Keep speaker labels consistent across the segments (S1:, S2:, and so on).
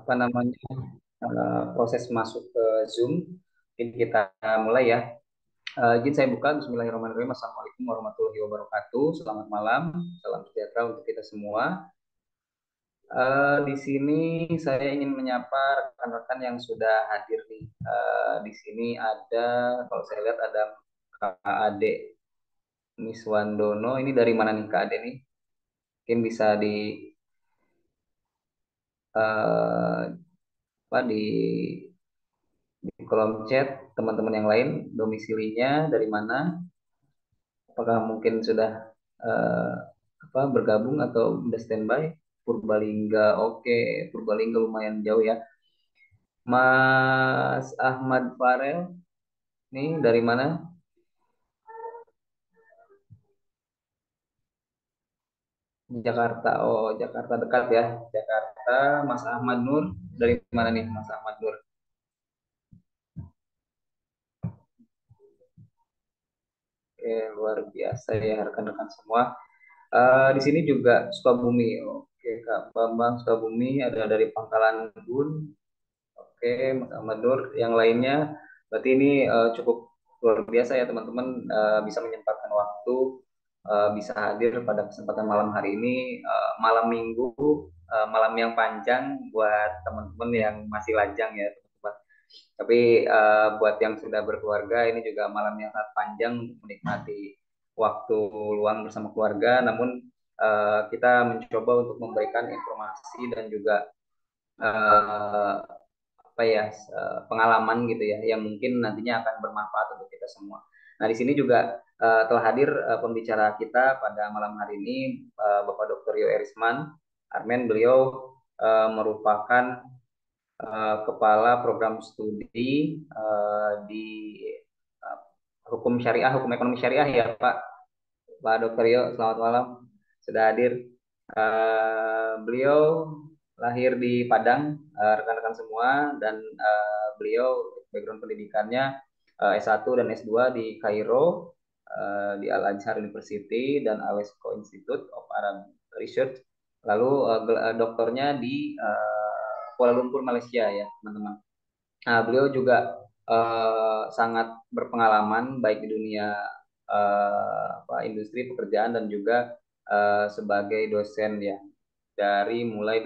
S1: apa namanya proses masuk ke Zoom. Mungkin kita mulai ya. Izin saya buka. Bismillahirrahmanirrahim. Assalamualaikum warahmatullahi wabarakatuh. Selamat malam, salam sejahtera untuk kita semua. Di sini saya ingin menyapa rekan-rekan yang sudah hadir nih. Di sini ada, kalau saya lihat ada Kak Ade Miswandono. Ini dari mana nih Kak Ade nih? Mungkin bisa eh, apa di kolom chat teman-teman yang lain domisilinya dari mana, apakah mungkin sudah eh, bergabung atau udah standby. Purbalingga, oke. Purbalingga lumayan jauh ya. Mas Ahmad Farel nih dari mana? Jakarta. Oh, Jakarta dekat ya. Jakarta. Mas Ahmad Nur dari mana nih Mas Ahmad Nur? Oke, luar biasa ya rekan-rekan semua. Di sini juga Sukabumi. Oke, Kak Bambang Sukabumi, ada dari Pangkalan Bun. Oke, Mas Ahmad Nur. Yang lainnya, berarti ini cukup luar biasa ya teman-teman, bisa menyempatkan waktu, bisa hadir pada kesempatan malam hari ini, malam Minggu, malam yang panjang buat teman-teman yang masih lajang ya teman-teman. Tapi buat yang sudah berkeluarga, ini juga malam yang sangat panjang untuk menikmati waktu luang bersama keluarga. Namun kita mencoba untuk memberikan informasi dan juga eh, apa ya pengalaman gitu ya yang mungkin nantinya akan bermanfaat untuk kita semua. Nah, di sini juga telah hadir pembicara kita pada malam hari ini, Bapak Dr. Yo Erisman Armen. Beliau merupakan kepala program studi di uh, hukum syariah, hukum ekonomi syariah ya Pak. Pak Dr. Yo, selamat malam. Sudah hadir. Beliau lahir di Padang, rekan-rekan semua, dan beliau background pendidikannya S1 dan S2 di Kairo, di Al Azhar University dan Alesco Institute of Arab Research. Lalu doktornya di Kuala Lumpur, Malaysia ya, teman-teman. Nah, beliau juga sangat berpengalaman baik di dunia industri pekerjaan dan juga sebagai dosen ya. Dari mulai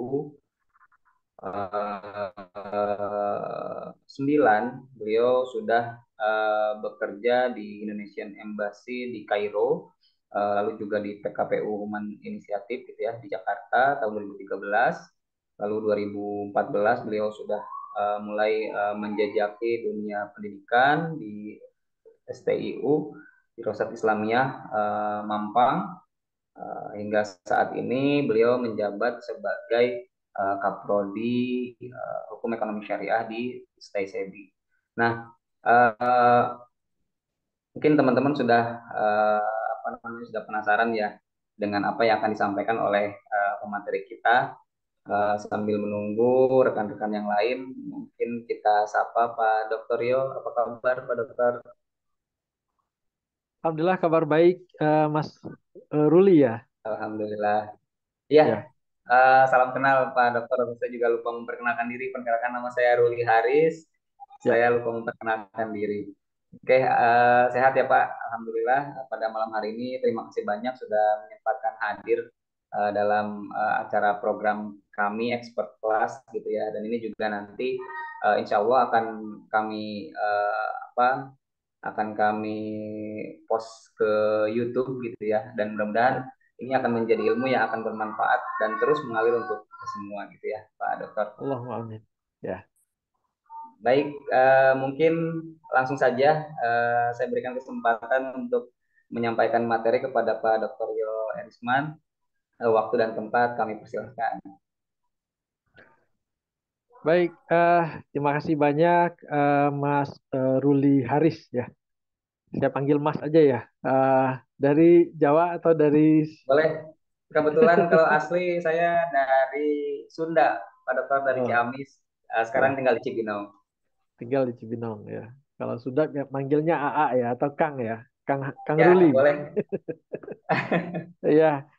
S1: 2009 beliau sudah bekerja di Indonesian Embassy di Kairo, lalu juga di PKPU Human Initiative gitu ya di Jakarta tahun 2013. Lalu 2014 beliau sudah mulai menjajaki dunia pendidikan di STIU, di Rosat Islamiyah Mampang. Hingga saat ini beliau menjabat sebagai Kaprodi Hukum Ekonomi Syariah di STISEBI. Nah, uh, mungkin teman-teman sudah sudah penasaran ya dengan apa yang akan disampaikan oleh pemateri kita. Sambil menunggu rekan-rekan yang lain, mungkin kita sapa Pak Dr. Yo. Apa kabar Pak Dokter?
S2: Alhamdulillah kabar baik, Mas Ruli ya.
S1: Alhamdulillah. Iya,
S2: Ya,
S1: salam kenal Pak Dokter. Saya juga lupa memperkenalkan diri. Perkenalkan, nama saya Ruli Haris.
S2: ya.
S1: Saya lupa memperkenalkan diri. Oke, sehat ya Pak. Alhamdulillah. Pada malam hari ini terima kasih banyak sudah menyempatkan hadir dalam acara program kami Expert Class gitu ya. Dan ini juga nanti insya Allah akan kami akan kami post ke YouTube gitu ya. Dan mudah-mudahan ini akan menjadi ilmu yang akan bermanfaat dan terus mengalir untuk kita semua gitu ya, Pak Dokter.
S2: Allahumma amin. Ya,
S1: Baik, mungkin langsung saja saya berikan kesempatan untuk menyampaikan materi kepada Pak Dr. Yo Erisman. Waktu dan tempat kami persilahkan.
S2: baik. Terima kasih banyak, Mas Ruli Haris ya. Saya panggil Mas aja ya. Dari Jawa atau dari
S1: Boleh, kebetulan kalau asli saya dari Sunda, Pak Dokter, dari
S2: oh,
S1: Ciamis. Sekarang
S2: ya,
S1: tinggal di Cibinong.
S2: tinggal di Cibinong ya. Kalau sudah ya, manggilnya AA ya atau Kang ya. Kang
S1: Ya,
S2: Ruli.
S1: boleh.
S2: Ya,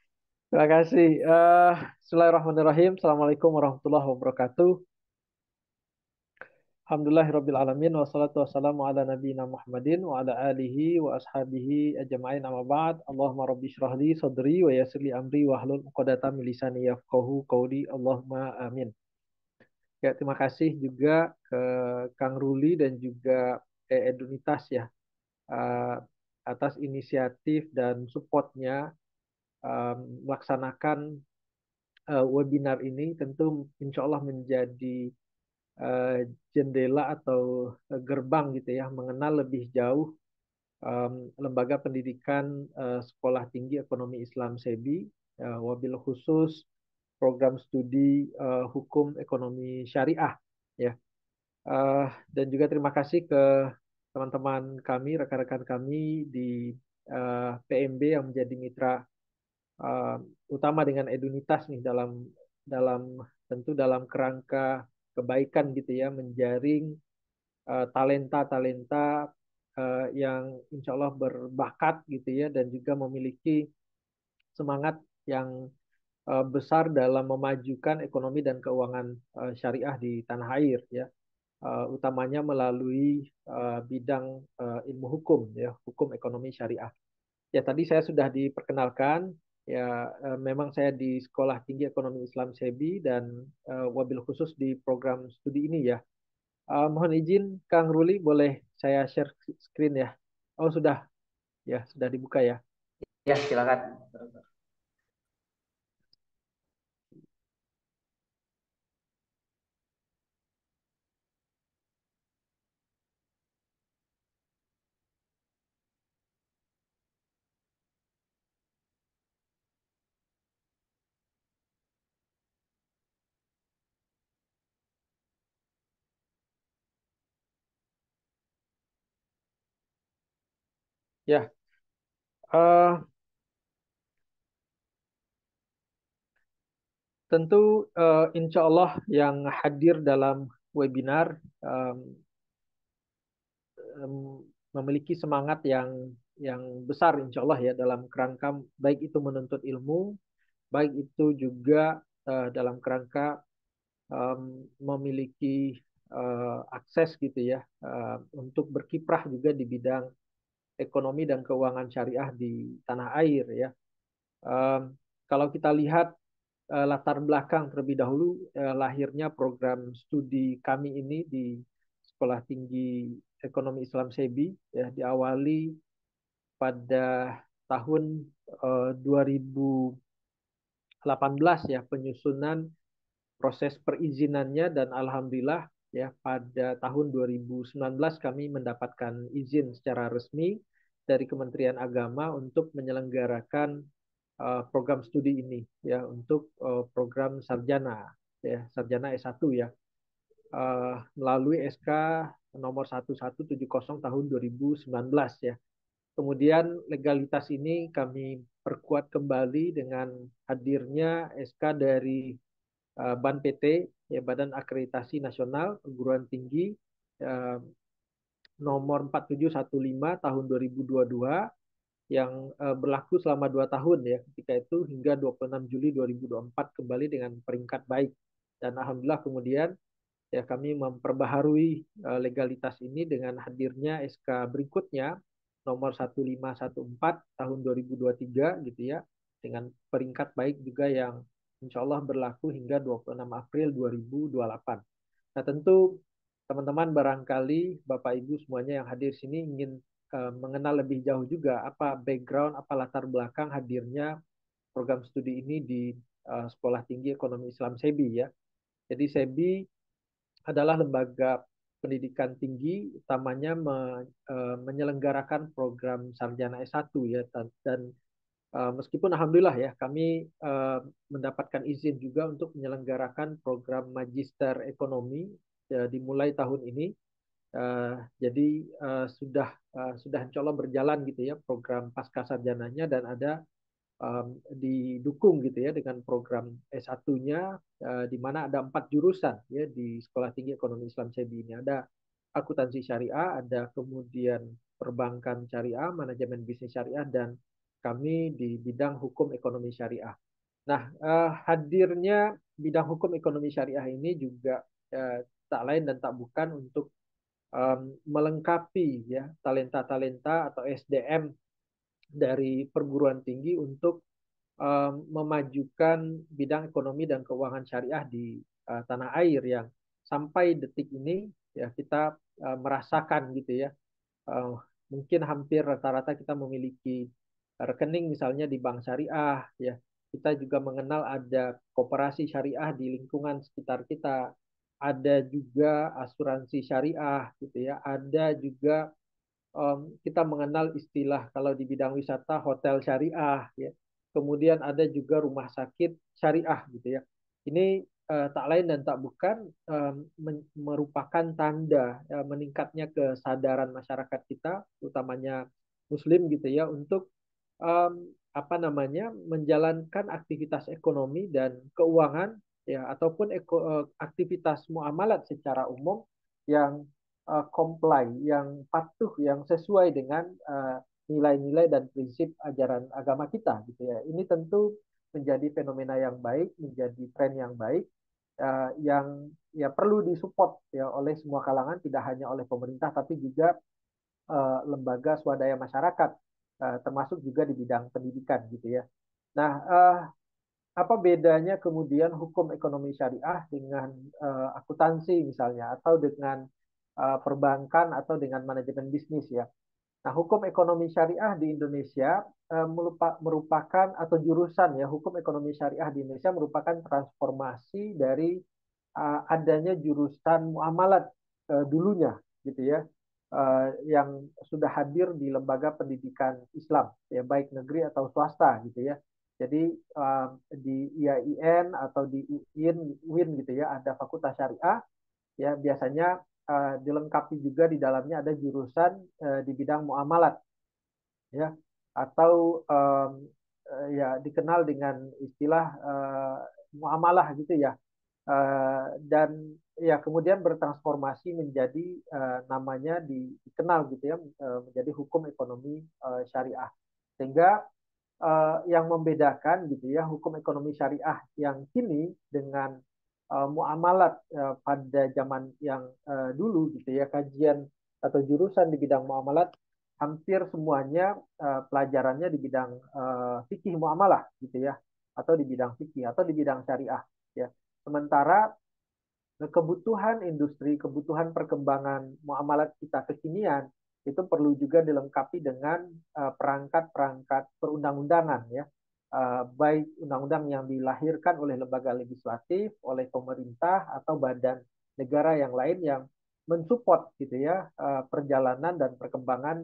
S2: Terima kasih. Bismillahirrahmanirrahim. Assalamualaikum warahmatullahi wabarakatuh. Alhamdulillahirabbil alamin wassalatu wassalamu ala nabiyyina Muhammadin wa ala alihi wa ashabihi ajma'in amma ba'd. Allahumma rabbi shrah li sadri wa yassir li amri wa hlul 'uqdatam min lisani yafqahu qawli. Allahumma amin. Ya, terima kasih juga ke Kang Ruli dan juga Edunitas ya, eh, atas inisiatif dan supportnya melaksanakan webinar ini. Tentu insya Allah menjadi eh, jendela atau gerbang gitu ya, mengenal lebih jauh lembaga pendidikan Sekolah Tinggi Ekonomi Islam SEBI, wabil khusus program studi hukum ekonomi syariah ya. Eh, dan juga terima kasih ke teman-teman kami, rekan-rekan kami di PMB yang menjadi mitra uh, utama dengan Edunitas nih dalam dalam tentu dalam kerangka kebaikan gitu ya, menjaring talenta-talenta yang insya Allah berbakat gitu ya, dan juga memiliki semangat yang besar dalam memajukan ekonomi dan keuangan syariah di tanah air ya, utamanya melalui bidang ilmu hukum ya, hukum ekonomi syariah. Ya, tadi saya sudah diperkenalkan. Ya, memang saya di Sekolah Tinggi Ekonomi Islam SEBI dan wabil khusus di program studi ini ya. Mohon izin, Kang Ruli, boleh saya share screen ya? Oh, sudah, ya, sudah dibuka ya.
S1: Ya, silakan.
S2: Ya, eh, tentu insya Allah yang hadir dalam webinar em, em, memiliki semangat yang besar insya Allah ya, dalam kerangka baik itu menuntut ilmu, baik itu juga dalam kerangka memiliki akses gitu ya, untuk berkiprah juga di bidang ekonomi dan keuangan syariah di tanah air ya. Um, Kalau kita lihat latar belakang terlebih dahulu lahirnya program studi kami ini di Sekolah Tinggi Ekonomi Islam SEBI ya, diawali pada tahun 2018 ya, penyusunan proses perizinannya, dan alhamdulillah ya pada tahun 2019 kami mendapatkan izin secara resmi dari Kementerian Agama untuk menyelenggarakan program studi ini ya, untuk program sarjana ya, sarjana S1 ya, melalui SK nomor 1170 tahun 2019 ya. Kemudian legalitas ini kami perkuat kembali dengan hadirnya SK dari BAN PT ya, Badan Akreditasi Nasional Perguruan Tinggi, eh, nomor 4715 tahun 2022 yang berlaku selama 2 tahun ya, ketika itu hingga 26 Juli 2024 kembali dengan peringkat baik. Dan alhamdulillah kemudian ya kami memperbaharui legalitas ini dengan hadirnya SK berikutnya nomor 1514 tahun 2023 gitu ya, dengan peringkat baik juga yang insya Allah berlaku hingga 26 April 2028. Nah, tentu teman-teman barangkali Bapak Ibu semuanya yang hadir sini ingin mengenal lebih jauh juga apa background, apa latar belakang hadirnya program studi ini di Sekolah Tinggi Ekonomi Islam SEBI ya. Jadi SEBI adalah lembaga pendidikan tinggi, utamanya menyelenggarakan program sarjana S1 ya, dan meskipun alhamdulillah ya kami mendapatkan izin juga untuk menyelenggarakan program magister ekonomi ya, dimulai tahun ini. Jadi sudah insya Allah berjalan gitu ya program pasca sarjananya, dan ada didukung gitu ya dengan program S1-nya, di mana ada 4 jurusan ya di Sekolah Tinggi Ekonomi Islam SEBI ini. Ada akuntansi syariah, ada kemudian perbankan syariah, manajemen bisnis syariah, dan kami di bidang hukum ekonomi syariah. Nah, hadirnya bidang hukum ekonomi syariah ini juga tak lain dan tak bukan untuk melengkapi ya talenta-talenta atau SDM dari perguruan tinggi untuk memajukan bidang ekonomi dan keuangan syariah di tanah air yang sampai detik ini ya kita merasakan gitu ya. Eh, Mungkin hampir rata-rata kita memiliki rekening misalnya di bank syariah ya. Kita juga mengenal ada koperasi syariah di lingkungan sekitar kita. Ada juga asuransi syariah gitu ya. Ada juga kita mengenal istilah kalau di bidang wisata hotel syariah ya. Kemudian ada juga rumah sakit syariah gitu ya. Ini tak lain dan tak bukan merupakan tanda meningkatnya kesadaran masyarakat kita, utamanya Muslim gitu ya, untuk apa namanya menjalankan aktivitas ekonomi dan keuangan ya ataupun aktivitas muamalat secara umum yang comply, yang patuh, yang sesuai dengan nilai-nilai dan prinsip ajaran agama kita gitu ya. Ini tentu menjadi fenomena yang baik, menjadi tren yang baik yang ya perlu disupport ya oleh semua kalangan, tidak hanya oleh pemerintah tapi juga lembaga swadaya masyarakat, termasuk juga di bidang pendidikan gitu ya. Nah, apa bedanya kemudian hukum ekonomi syariah dengan akuntansi misalnya, atau dengan perbankan atau dengan manajemen bisnis ya? Nah, hukum ekonomi syariah di Indonesia merupakan atau jurusan ya hukum ekonomi syariah di Indonesia merupakan transformasi dari adanya jurusan muamalat dulunya gitu ya yang sudah hadir di lembaga pendidikan Islam ya baik negeri atau swasta gitu ya. Jadi di IAIN atau di UIN gitu ya ada fakultas syariah ya biasanya dilengkapi juga di dalamnya ada jurusan di bidang muamalat ya atau ya dikenal dengan istilah muamalah gitu ya. Dan ya kemudian bertransformasi menjadi namanya dikenal gitu ya menjadi hukum ekonomi syariah sehingga yang membedakan gitu ya hukum ekonomi syariah yang kini dengan muamalat pada zaman yang dulu gitu ya kajian atau jurusan di bidang muamalat hampir semuanya pelajarannya di bidang fikih muamalah gitu ya atau di bidang fikih atau di bidang syariah ya. Sementara kebutuhan industri, kebutuhan perkembangan muamalat kita kekinian itu perlu juga dilengkapi dengan perangkat-perangkat perundang-undangan ya. Baik undang-undang yang dilahirkan oleh lembaga legislatif, oleh pemerintah atau badan negara yang lain yang mensupport gitu ya perjalanan dan perkembangan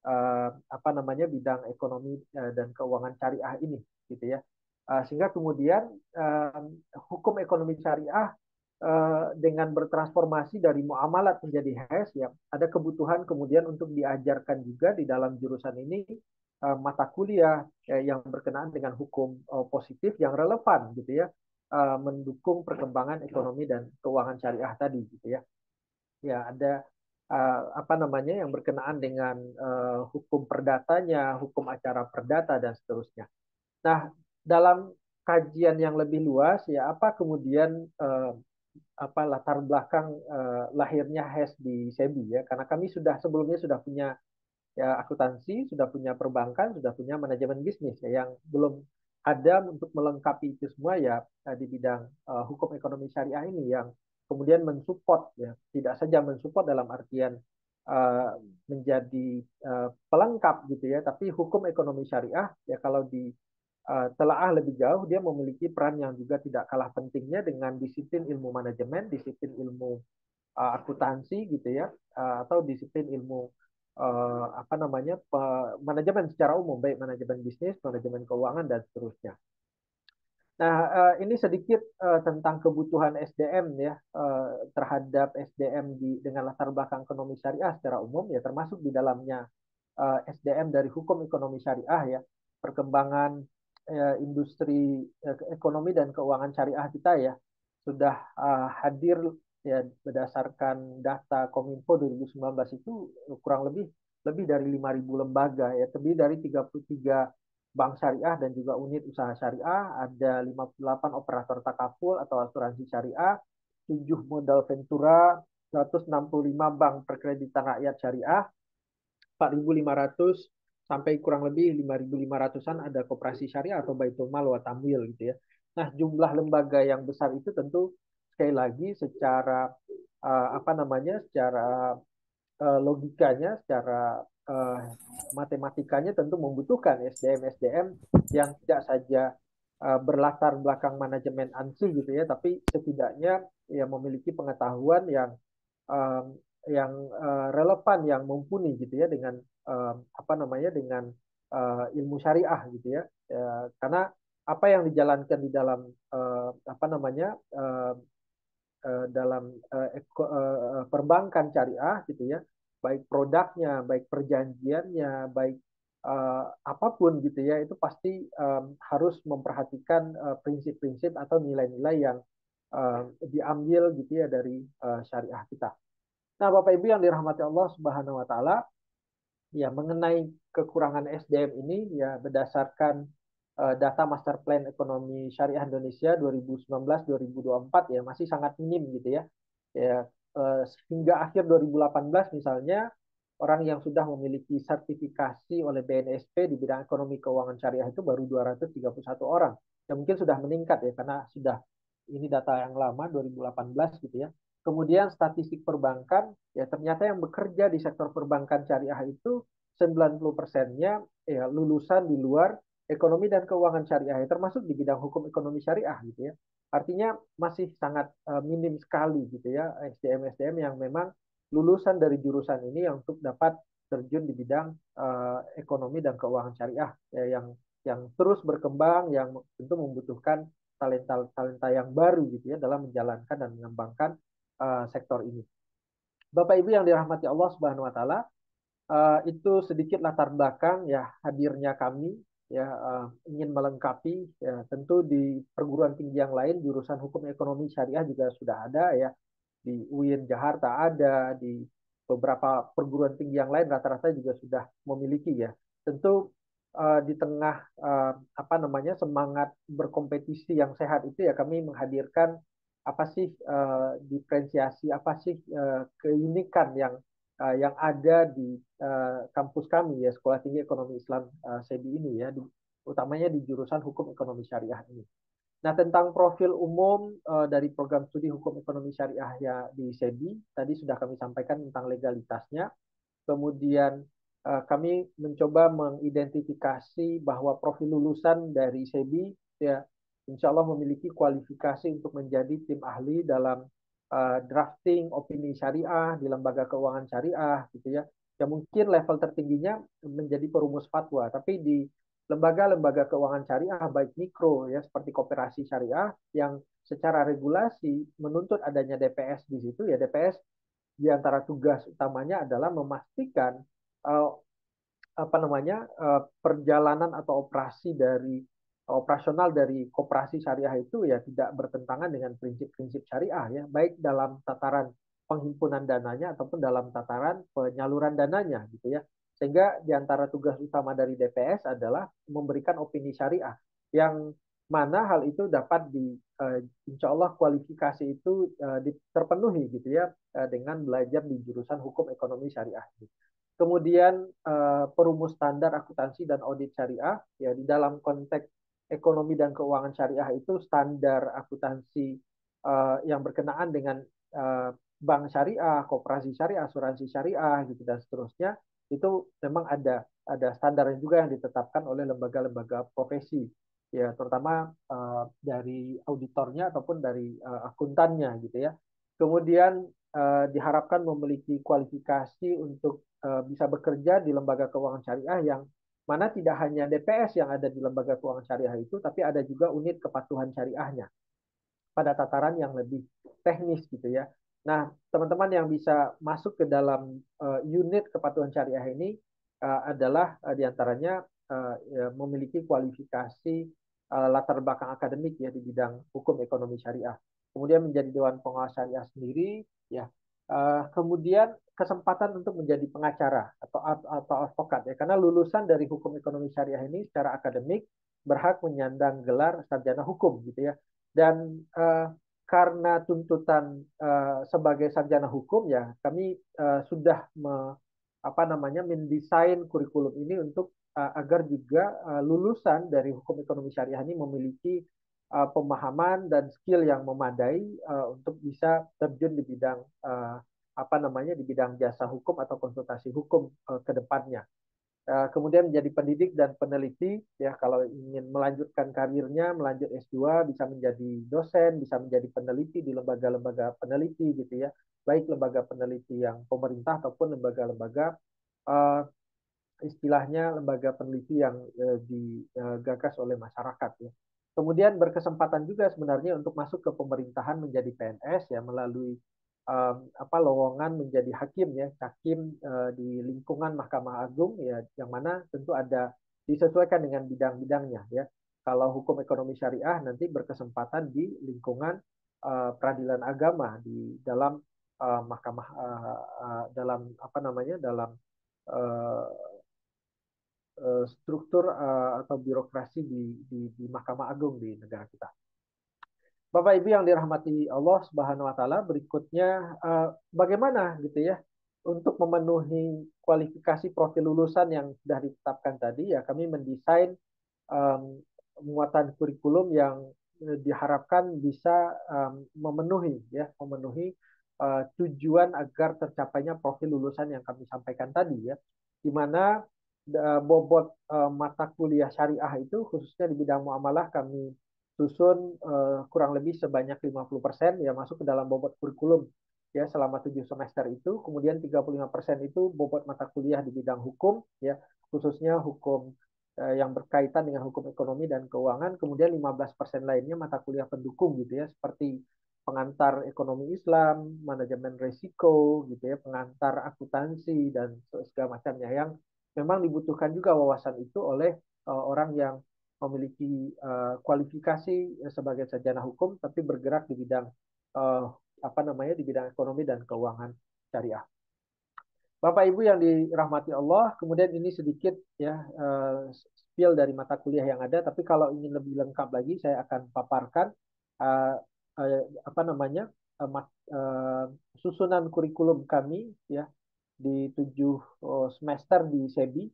S2: apa namanya bidang ekonomi dan keuangan syariah ini gitu ya. Sehingga kemudian hukum ekonomi syariah dengan bertransformasi dari muamalat menjadi HES ya ada kebutuhan kemudian untuk diajarkan juga di dalam jurusan ini mata kuliah yang berkenaan dengan hukum positif yang relevan gitu ya mendukung perkembangan ekonomi dan keuangan syariah tadi gitu ya ya ada apa namanya yang berkenaan dengan hukum perdatanya hukum acara perdata dan seterusnya. Nah dalam kajian yang lebih luas ya apa kemudian apa latar belakang lahirnya HES di SEBI ya karena kami sudah sebelumnya sudah punya ya akuntansi, sudah punya perbankan, sudah punya manajemen bisnis ya yang belum ada untuk melengkapi itu semua ya di bidang hukum ekonomi syariah ini yang kemudian mensupport ya tidak saja mensupport dalam artian uh, menjadi pelengkap gitu ya tapi hukum ekonomi syariah ya kalau di telaah lebih jauh, dia memiliki peran yang juga tidak kalah pentingnya dengan disiplin ilmu manajemen, disiplin ilmu akuntansi gitu ya, atau disiplin ilmu apa namanya manajemen secara umum, baik manajemen bisnis, manajemen keuangan dan seterusnya. Nah, ini sedikit tentang kebutuhan SDM ya terhadap SDM dengan latar belakang ekonomi syariah secara umum ya termasuk di dalamnya SDM dari hukum ekonomi syariah ya perkembangan industri ekonomi dan keuangan syariah kita ya sudah hadir ya berdasarkan data Kominfo 2019 itu kurang lebih dari 5.000 lembaga ya terdiri dari 33 bank syariah dan juga unit usaha syariah, ada 58 operator takaful atau asuransi syariah, 7 modal ventura, 165 bank perkreditan rakyat syariah, 4.500 sampai kurang lebih 5.500-an ada koperasi syariah atau baitul mal wa tamwil gitu ya. Nah, jumlah lembaga yang besar itu tentu sekali lagi secara apa namanya? Secara logikanya, secara matematikanya tentu membutuhkan SDM-SDM yang tidak saja berlatar belakang manajemen ANSI gitu ya, tapi setidaknya ya memiliki pengetahuan yang relevan, yang mumpuni gitu ya dengan apa namanya dengan ilmu syariah gitu ya. Karena apa yang dijalankan di dalam apa namanya dalam perbankan syariah gitu ya, baik produknya, baik perjanjiannya, baik apapun gitu ya, itu pasti harus memperhatikan prinsip-prinsip atau nilai-nilai yang diambil gitu ya dari syariah kita. Nah, Bapak Ibu yang dirahmati Allah Subhanahu wa taala, ya mengenai kekurangan SDM ini ya berdasarkan data Master Plan Ekonomi Syariah Indonesia 2019-2024 ya masih sangat minim gitu ya. Ya hingga akhir 2018 misalnya orang yang sudah memiliki sertifikasi oleh BNSP di bidang ekonomi keuangan syariah itu baru 231 orang. Ya mungkin sudah meningkat ya karena sudah ini data yang lama 2018 gitu ya. Kemudian statistik perbankan, ya ternyata yang bekerja di sektor perbankan syariah itu 90%-nya ya, lulusan di luar ekonomi dan keuangan syariah, termasuk di bidang hukum ekonomi syariah gitu ya. Artinya masih sangat minim sekali gitu ya SDM-SDM yang memang lulusan dari jurusan ini yang untuk dapat terjun di bidang ekonomi dan keuangan syariah ya, yang terus berkembang, yang tentu membutuhkan talenta-talenta yang baru gitu ya dalam menjalankan dan mengembangkan sektor ini. Bapak Ibu yang dirahmati Allah Subhanahu wa taala, itu sedikit latar belakang ya hadirnya kami ya ingin melengkapi ya tentu di perguruan tinggi yang lain jurusan hukum ekonomi syariah juga sudah ada ya di UIN Jakarta ada di beberapa perguruan tinggi yang lain rata-rata juga sudah memiliki ya tentu di tengah apa namanya semangat berkompetisi yang sehat itu ya kami menghadirkan apa sih diferensiasi apa sih keunikan yang ada di kampus kami ya Sekolah Tinggi Ekonomi Islam SEBI ini ya utamanya di jurusan Hukum Ekonomi Syariah ini. Nah, tentang profil umum dari program studi Hukum Ekonomi Syariah ya di SEBI tadi sudah kami sampaikan tentang legalitasnya. Kemudian kami mencoba mengidentifikasi bahwa profil lulusan dari SEBI ya insya Allah memiliki kualifikasi untuk menjadi tim ahli dalam drafting opini syariah di lembaga keuangan syariah gitu ya. Ya mungkin level tertingginya menjadi perumus fatwa, tapi di lembaga-lembaga keuangan syariah baik mikro ya seperti koperasi syariah yang secara regulasi menuntut adanya DPS di situ ya DPS di antara tugas utamanya adalah memastikan uh, apa namanya perjalanan atau operasi dari operasional dari koperasi syariah itu ya tidak bertentangan dengan prinsip-prinsip syariah ya baik dalam tataran penghimpunan dananya ataupun dalam tataran penyaluran dananya gitu ya sehingga di antara tugas utama dari DPS adalah memberikan opini syariah yang mana hal itu dapat insya Allah kualifikasi itu terpenuhi gitu ya dengan belajar di jurusan hukum ekonomi syariah. Kemudian perumus standar akuntansi dan audit syariah ya di dalam konteks ekonomi dan keuangan syariah itu standar akuntansi yang berkenaan dengan bank syariah, koperasi syariah, asuransi syariah gitu dan seterusnya itu memang ada standar juga yang ditetapkan oleh lembaga-lembaga profesi ya terutama dari auditornya ataupun dari akuntannya gitu ya. Kemudian diharapkan memiliki kualifikasi untuk bisa bekerja di lembaga keuangan syariah yang mana tidak hanya DPS yang ada di lembaga keuangan syariah itu, tapi ada juga unit kepatuhan syariahnya pada tataran yang lebih teknis gitu ya. Nah, teman-teman yang bisa masuk ke dalam unit kepatuhan syariah ini adalah diantaranya ya, memiliki kualifikasi latar belakang akademik ya di bidang hukum ekonomi syariah. Kemudian menjadi Dewan Pengawas Syariah sendiri, ya Kemudian kesempatan untuk menjadi pengacara atau advokat ya, karena lulusan dari hukum ekonomi syariah ini secara akademik berhak menyandang gelar sarjana hukum gitu ya. Dan karena tuntutan sebagai sarjana hukum ya, kami sudah apa namanya mendesain kurikulum ini untuk agar juga lulusan dari hukum ekonomi syariah ini memiliki pemahaman dan skill yang memadai untuk bisa terjun di bidang apa namanya di bidang jasa hukum atau konsultasi hukum ke depannya. Kemudian menjadi pendidik dan peneliti ya, kalau ingin melanjutkan karirnya, melanjut S2 bisa menjadi dosen, bisa menjadi peneliti di lembaga-lembaga peneliti gitu ya, baik lembaga peneliti yang pemerintah ataupun lembaga-lembaga uh, istilahnya lembaga peneliti yang digagas oleh masyarakat ya. Kemudian berkesempatan juga sebenarnya untuk masuk ke pemerintahan menjadi PNS ya, melalui apa lowongan menjadi hakim ya, hakim di lingkungan Mahkamah Agung ya, yang mana tentu ada disesuaikan dengan bidang-bidangnya ya. Kalau hukum ekonomi syariah nanti berkesempatan di lingkungan peradilan agama di dalam mahkamah dalam apa namanya dalam uh, struktur atau birokrasi di Mahkamah Agung di negara kita. Bapak Ibu yang dirahmati Allah Subhanahu wa taala, berikutnya bagaimana gitu ya untuk memenuhi kualifikasi profil lulusan yang sudah ditetapkan tadi ya, kami mendesain muatan kurikulum yang diharapkan bisa memenuhi tujuan agar tercapainya profil lulusan yang kami sampaikan tadi ya, di mana bobot mata kuliah syariah itu khususnya di bidang muamalah kami susun kurang lebih sebanyak 50% ya masuk ke dalam bobot kurikulum ya selama 7 semester itu. Kemudian 35% itu bobot mata kuliah di bidang hukum ya, khususnya hukum yang berkaitan dengan hukum ekonomi dan keuangan. Kemudian 15% lainnya mata kuliah pendukung gitu ya, seperti pengantar ekonomi Islam, manajemen risiko gitu ya, pengantar akuntansi dan segala macamnya yang memang dibutuhkan juga wawasan itu oleh orang yang memiliki kualifikasi sebagai sarjana hukum tapi bergerak di bidang uh, apa namanya di bidang ekonomi dan keuangan syariah. Bapak Ibu yang dirahmati Allah, kemudian ini sedikit ya spill dari mata kuliah yang ada, tapi kalau ingin lebih lengkap lagi saya akan paparkan uh, apa namanya susunan kurikulum kami ya di 7 semester di SEBI.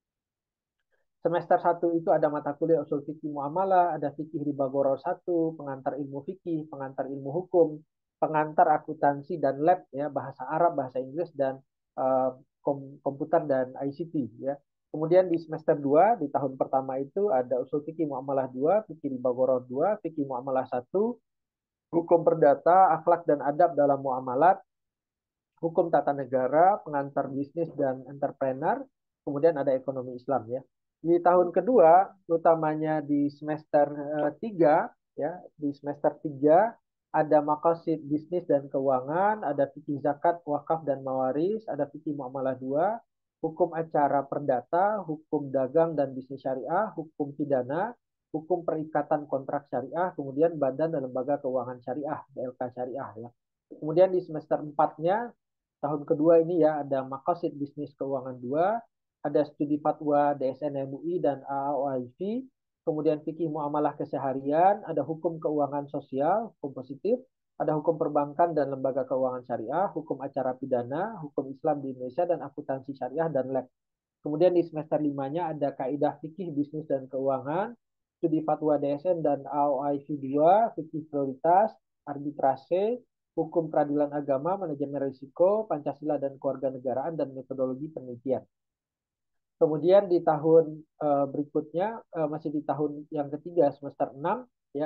S2: Semester 1 itu ada mata kuliah usul fikih muamalah, ada fikih riba gharar 1, pengantar ilmu fikih, pengantar ilmu hukum, pengantar akuntansi dan lab ya, bahasa Arab, bahasa Inggris dan uh, komputer dan ICT ya. Kemudian di semester 2 di tahun pertama itu ada usul fikih muamalah 2, fikih riba gharar 2, fikih muamalah 1, hukum perdata, akhlak dan adab dalam muamalat, hukum tata negara, pengantar bisnis dan entrepreneur, kemudian ada ekonomi Islam ya. Di tahun kedua, utamanya di semester 3 ya, di semester 3 ada maqasid bisnis dan keuangan, ada fikih zakat, wakaf dan mawaris, ada fikih muamalah 2, hukum acara perdata, hukum dagang dan bisnis syariah, hukum pidana, hukum perikatan kontrak syariah, kemudian badan dan lembaga keuangan syariah, BLK syariah ya. Kemudian di semester 4-nya tahun kedua ini ya ada maqasid bisnis keuangan 2, ada studi fatwa DSN MUI dan AOIV, kemudian fikih muamalah keseharian, ada hukum keuangan sosial, hukum positif, ada hukum perbankan dan lembaga keuangan syariah, hukum acara pidana, hukum Islam di Indonesia dan akuntansi syariah dan lab. Kemudian di semester 5-nya ada kaidah fikih bisnis dan keuangan, studi fatwa DSN dan AOIV 2, fikih prioritas, arbitrase, hukum peradilan agama, manajemen risiko, Pancasila dan kewarganegaraan, dan metodologi penelitian. Kemudian di tahun berikutnya, masih di tahun yang ketiga, semester 6, ya,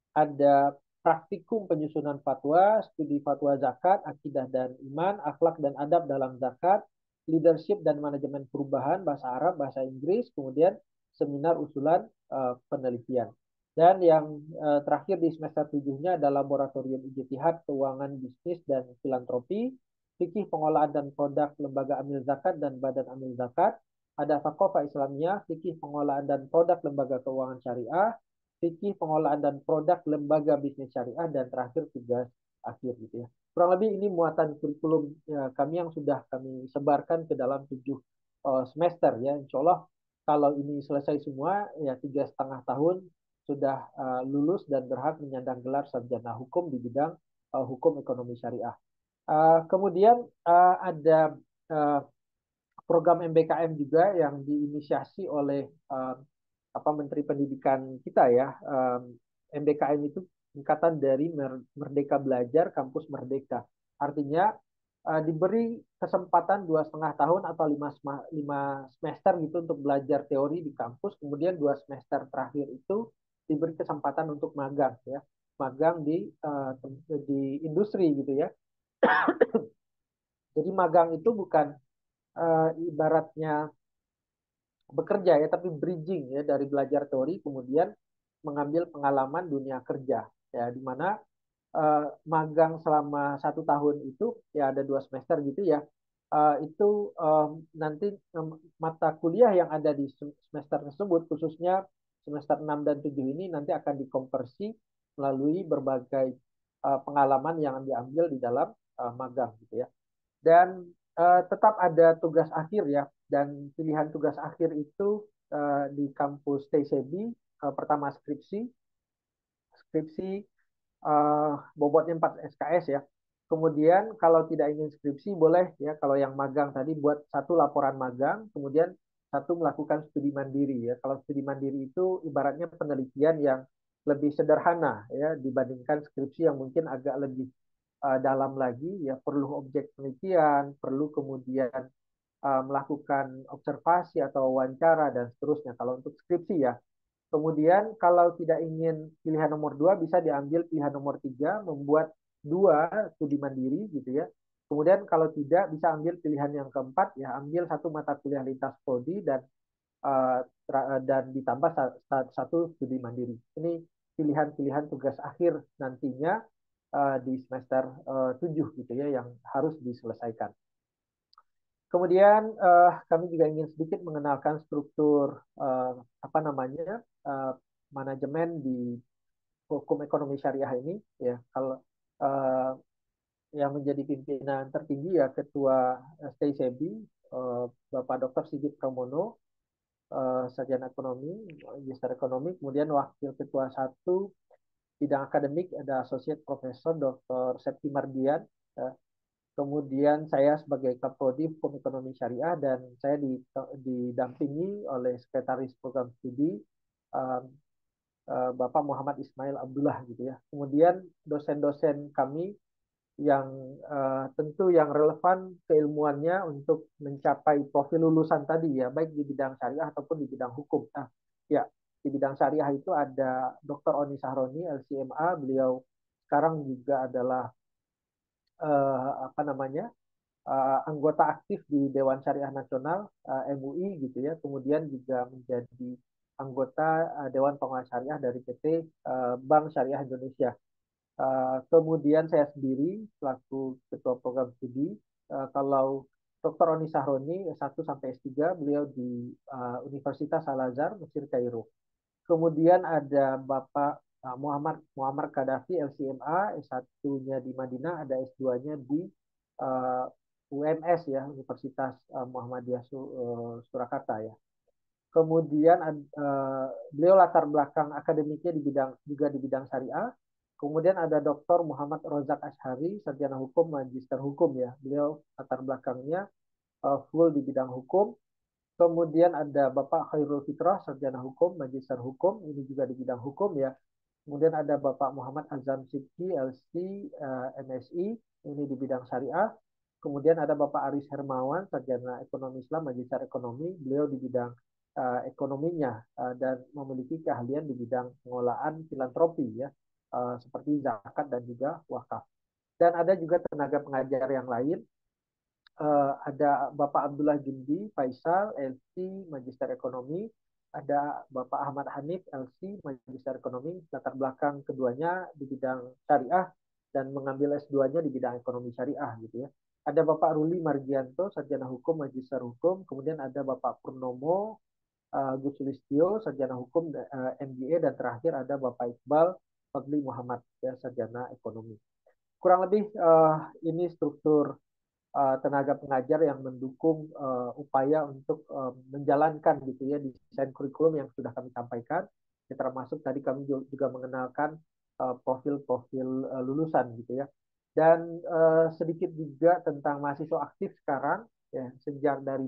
S2: ada praktikum penyusunan fatwa, studi fatwa zakat, akidah dan iman, akhlak dan adab dalam zakat, leadership dan manajemen perubahan, bahasa Arab, bahasa Inggris, kemudian seminar usulan penelitian. Dan yang terakhir di semester 7-nya adalah laboratorium ijtihad, keuangan bisnis dan filantropi, fikih pengolahan dan produk lembaga amil zakat dan badan amil zakat, ada Fakofa Islamiyah, fikih pengolahan dan produk lembaga keuangan syariah, fikih pengolahan dan produk lembaga bisnis syariah, dan terakhir tugas akhir gitu ya. kurang lebih ini muatan kurikulum ya, kami yang sudah kami sebarkan ke dalam 7 semester ya. Insya Allah kalau ini selesai semua ya 3,5 tahun sudah lulus dan berhak menyandang gelar sarjana hukum di bidang hukum ekonomi syariah. Kemudian ada uh, program MBKM juga yang diinisiasi oleh apa Menteri Pendidikan kita ya. MBKM itu singkatan dari Merdeka Belajar Kampus Merdeka. Artinya diberi kesempatan 2,5 tahun atau lima semester gitu untuk belajar teori di kampus, kemudian 2 semester terakhir itu diberi kesempatan untuk magang ya, magang di industri gitu ya. Jadi magang itu bukan ibaratnya bekerja ya, tapi bridging ya dari belajar teori kemudian mengambil pengalaman dunia kerja ya, di mana magang selama 1 tahun itu ya ada 2 semester gitu ya. Itu nanti mata kuliah yang ada di semester tersebut khususnya semester 6 dan 7 ini nanti akan dikonversi melalui berbagai pengalaman yang diambil di dalam magang gitu ya. Dan tetap ada tugas akhir ya, dan pilihan tugas akhir itu di kampus TCB pertama skripsi bobotnya 4 SKS ya. Kemudian kalau tidak ingin skripsi boleh ya, kalau yang magang tadi buat satu laporan magang, kemudian satu melakukan studi mandiri ya. Kalau studi mandiri itu ibaratnya penelitian yang lebih sederhana ya dibandingkan skripsi yang mungkin agak lebih dalam lagi ya, perlu objek penelitian, perlu kemudian melakukan observasi atau wawancara dan seterusnya kalau untuk skripsi ya. Kemudian kalau tidak ingin pilihan nomor 2 bisa diambil pilihan nomor 3 membuat 2 studi mandiri gitu ya. Kemudian kalau tidak bisa ambil pilihan yang keempat ya, ambil satu mata kuliah lintas prodi dan ditambah satu studi mandiri. Ini pilihan-pilihan tugas akhir nantinya di semester 7 gitu ya yang harus diselesaikan. Kemudian kami juga ingin sedikit mengenalkan struktur apa namanya manajemen di hukum ekonomi syariah ini ya. Kalau uh, yang menjadi pimpinan tertinggi ya Ketua STICB Bapak Dr. Sigit Pramono, sarjana ekonomi, magister ekonomi. Kemudian wakil ketua 1 bidang akademik ada Associate Profesor Dr. Septi Mardian. Ya. Kemudian saya sebagai Kaprodi Hukum Ekonomi Syariah dan saya didampingi oleh Sekretaris Program Studi uh, Bapak Muhammad Ismail Abdullah gitu ya. Kemudian dosen-dosen kami yang tentu yang relevan keilmuannya untuk mencapai profil lulusan tadi ya, baik di bidang syariah ataupun di bidang hukum. Nah, ya di bidang syariah itu ada Dr. Oni Sahroni, LCMA, beliau sekarang juga adalah apa namanya anggota aktif di Dewan Syariah Nasional MUI gitu ya, kemudian juga menjadi anggota Dewan Pengawas Syariah dari PT Bank Syariah Indonesia. Kemudian saya sendiri selaku ketua program studi. Kalau Dr. Oni Sahroni S1 sampai S3 beliau di Universitas Al Azhar Mesir Kairo. Kemudian ada Bapak Muhammad Muammar Kadafi LCMA S1-nya di Madinah, ada S2-nya di uh, UMS ya, Universitas Muhammadiyah Surakarta ya. Kemudian beliau latar belakang akademiknya di bidang juga di bidang syariah. Kemudian ada Dr. Muhammad Rozak Ashari, sarjana hukum, magister hukum ya. Beliau latar belakangnya full di bidang hukum. Kemudian ada Bapak Khairul Fitrah, sarjana hukum, magister hukum, ini juga di bidang hukum ya. Kemudian ada Bapak Muhammad Azam Sidki, LC, MSI, ini di bidang syariah. Kemudian ada Bapak Aris Hermawan, sarjana ekonomi Islam, magister ekonomi, beliau di bidang ekonominya dan memiliki keahlian di bidang pengolahan filantropi ya, seperti zakat dan juga wakaf. Dan ada juga tenaga pengajar yang lain, ada Bapak Abdullah Jundi Faisal, LC, Magister Ekonomi, ada Bapak Ahmad Hanif, LC, Magister Ekonomi, latar belakang keduanya di bidang syariah dan mengambil S2-nya di bidang ekonomi syariah gitu ya. Ada Bapak Ruli Margianto, sarjana hukum, magister hukum, kemudian ada Bapak Purnomo Gus Listio, sarjana hukum MBA, dan terakhir ada Bapak Iqbal Fadli Muhammad, ya, sarjana ekonomi. kurang lebih ini struktur tenaga pengajar yang mendukung upaya untuk menjalankan gitu ya desain kurikulum yang sudah kami sampaikan. Ya, termasuk tadi kami juga mengenalkan profil-profil lulusan gitu ya. Dan sedikit juga tentang mahasiswa aktif sekarang ya sejak dari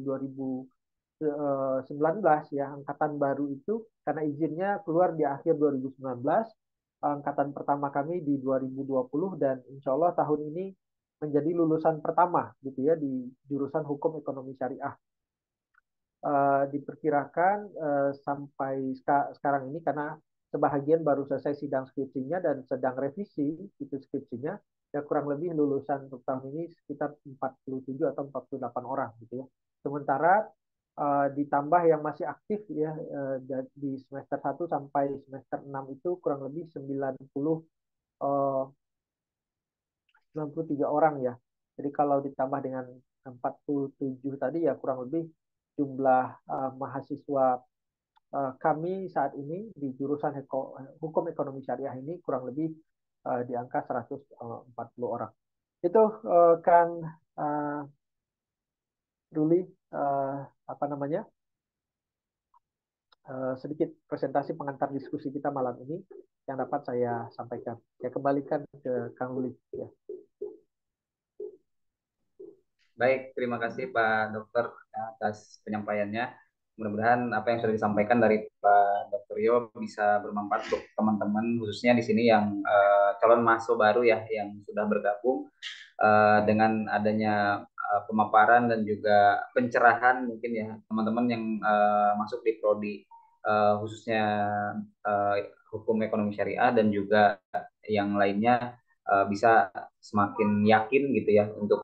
S2: 2019 ya angkatan baru itu karena izinnya keluar di akhir 2019, angkatan pertama kami di 2020 dan insya Allah tahun ini menjadi lulusan pertama gitu ya di jurusan hukum ekonomi syariah. Diperkirakan sampai sekarang ini karena sebahagian baru selesai sidang skripsinya dan sedang revisi itu skripsinya ya kurang lebih lulusan untuk tahun ini sekitar 47 atau 48 orang gitu ya. Sementara ditambah yang masih aktif ya di semester 1 sampai semester 6 itu kurang lebih 93 orang ya. Jadi kalau ditambah dengan 47 tadi ya kurang lebih jumlah mahasiswa kami saat ini di jurusan Hukum Ekonomi Syariah ini kurang lebih di angka 140 orang. Itu Kang uh, Ruli apa namanya sedikit presentasi pengantar diskusi kita malam ini yang dapat saya sampaikan. Saya kembalikan ke Kang Ruli. Ya.
S1: Baik, terima kasih Pak Dokter atas penyampaiannya. Mudah-mudahan apa yang sudah disampaikan dari Pak Dokter Yo bisa bermanfaat untuk teman-teman, khususnya di sini yang calon mahasiswa baru ya, yang sudah bergabung dengan adanya pemaparan dan juga pencerahan mungkin ya teman-teman yang masuk di prodi khususnya uh, hukum ekonomi syariah dan juga yang lainnya bisa semakin yakin gitu ya untuk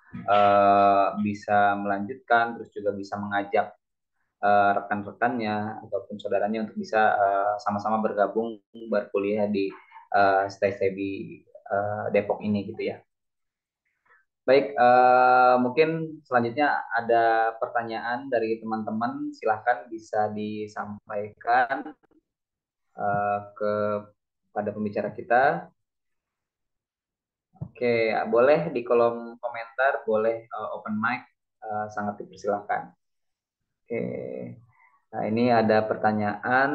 S1: bisa melanjutkan terus juga bisa mengajak rekan-rekannya ataupun saudaranya untuk bisa sama-sama bergabung berkuliah di STIB Depok ini gitu ya. Baik, mungkin selanjutnya ada pertanyaan dari teman-teman, silahkan bisa disampaikan kepada pembicara kita. Oke, boleh di kolom komentar, boleh open mic, sangat dipersilahkan. Oke, nah ini ada pertanyaan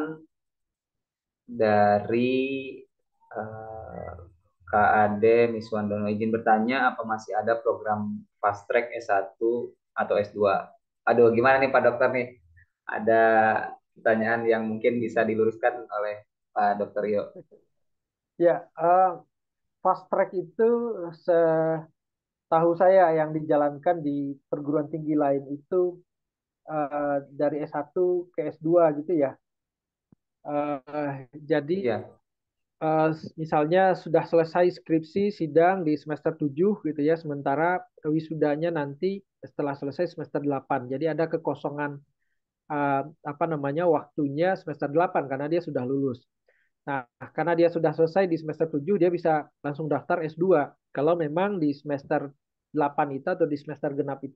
S1: dari uh, Kak Ade Miswandono. Izin bertanya, apa masih ada program fast track S1 atau S2? Aduh, gimana nih Pak Dokter nih? Ada pertanyaan yang mungkin bisa diluruskan oleh Pak Dokter Yo.
S2: Ya, fast track itu setahu saya yang dijalankan di perguruan tinggi lain itu dari S1 ke S2 gitu ya. Jadi
S1: Iya,
S2: misalnya sudah selesai skripsi sidang di semester 7 gitu ya, sementara wisudanya nanti setelah selesai semester 8. Jadi ada kekosongan apa namanya waktunya semester 8 karena dia sudah lulus. Nah, karena dia sudah selesai di semester 7, dia bisa langsung daftar S2. Kalau memang di semester 8 itu atau di semester genap itu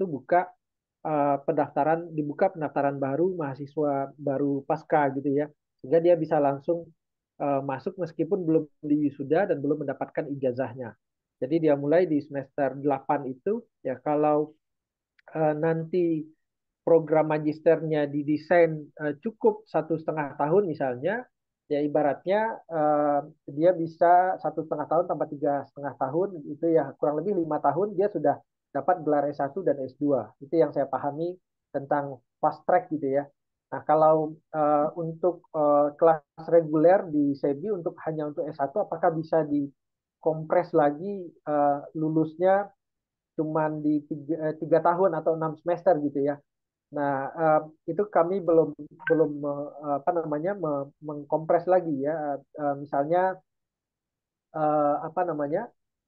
S2: dibuka pendaftaran baru mahasiswa baru pasca gitu ya. Sehingga dia bisa langsung masuk meskipun belum di wisuda dan belum mendapatkan ijazahnya. Jadi dia mulai di semester 8 itu ya kalau nanti program magisternya didesain cukup 1,5 tahun misalnya, ya ibaratnya dia bisa 1,5 tahun tambah 3,5 tahun itu ya kurang lebih 5 tahun dia sudah dapat gelar S1 dan S2. Itu yang saya pahami tentang fast track gitu ya. Nah kalau untuk kelas reguler di SEBI untuk hanya untuk S1 apakah bisa dikompres lagi lulusnya cuman di 3 tahun atau 6 semester gitu ya. Nah, itu kami belum belum apa namanya mengkompres lagi ya. Misalnya apa namanya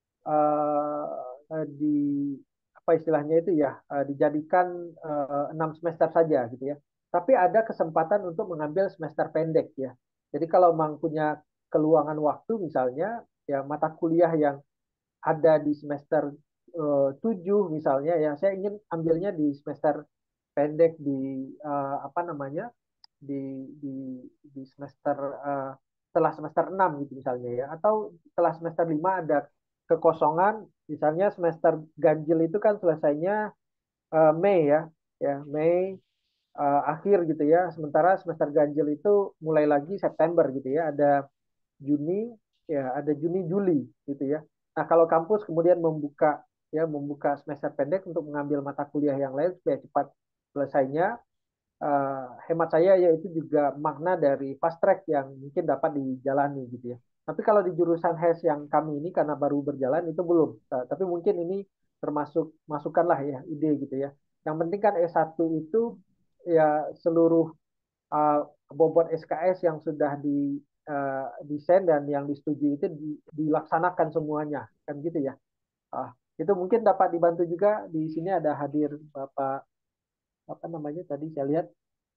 S2: di apa istilahnya itu ya dijadikan 6 semester saja gitu ya. Tapi ada kesempatan untuk mengambil semester pendek ya. Jadi kalau memang punya keluangan waktu misalnya ya mata kuliah yang ada di semester 7 misalnya ya saya ingin ambilnya di semester pendek di apa namanya di di di semester setelah semester 6 gitu misalnya ya atau setelah semester 5 ada kekosongan, misalnya semester ganjil itu kan selesainya Mei ya, ya Mei akhir gitu ya. Sementara semester ganjil itu mulai lagi September gitu ya. Ada Juni, ya ada Juni Juli gitu ya. Nah kalau kampus kemudian membuka semester pendek untuk mengambil mata kuliah yang lain supaya cepat selesainya, hemat saya yaitu juga makna dari fast track yang mungkin dapat dijalani gitu ya. Tapi kalau di jurusan HES yang kami ini karena baru berjalan itu belum. Tapi mungkin ini termasuk masukan lah ya ide gitu ya. Yang penting kan S1 itu ya seluruh uh, bobot SKS yang sudah desain dan yang disetujui itu dilaksanakan semuanya kan gitu ya. Itu mungkin dapat dibantu juga di sini ada hadir Bapak apa namanya tadi saya lihat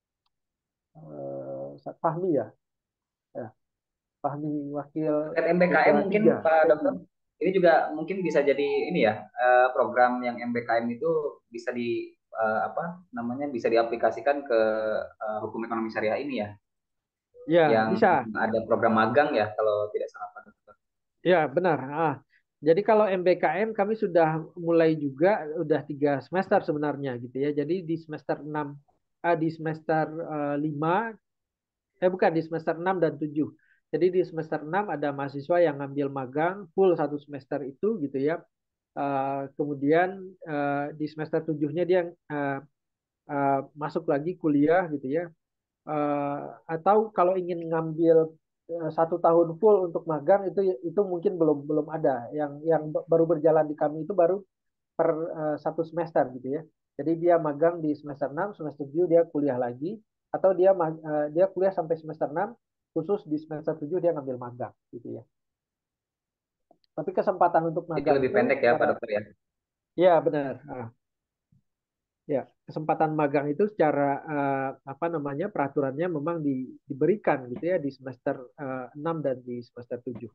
S2: Fahmi ya. Ya, Fahmi Wakil
S1: Terkait MBKM
S2: Ketua
S1: mungkin
S2: 3
S1: Pak
S2: PI.
S1: Dokter, ini juga mungkin bisa jadi ini ya, program yang MBKM itu bisa di apa namanya, bisa diaplikasikan ke hukum ekonomi syariah ini ya,
S2: Ya,
S1: yang
S2: bisa.
S1: ada program magang ya kalau tidak salah Pak Dokter.
S2: Ya, benar. Jadi kalau MBKM kami sudah mulai juga, udah 3 semester sebenarnya gitu ya. Jadi di semester 6, di semester 5, bukan di semester 6 dan 7. Jadi di semester 6 ada mahasiswa yang ngambil magang full 1 semester itu gitu ya. Kemudian di semester 7-nya dia masuk lagi kuliah gitu ya. Atau kalau ingin ngambil 1 tahun full untuk magang itu mungkin belum belum ada. Yang baru berjalan di kami itu baru per 1 semester gitu ya. Jadi dia magang di semester 6, semester 7 dia kuliah lagi, atau dia kuliah sampai semester 6, khusus di semester 7 dia ngambil magang gitu ya. Tapi kesempatan untuk
S1: Jadi
S2: magang
S1: lebih
S2: itu
S1: pendek ya Pak Dokter ya.
S2: ya benar. Ya, kesempatan magang itu secara apa namanya peraturannya memang diberikan gitu ya di semester 6 dan di semester 7.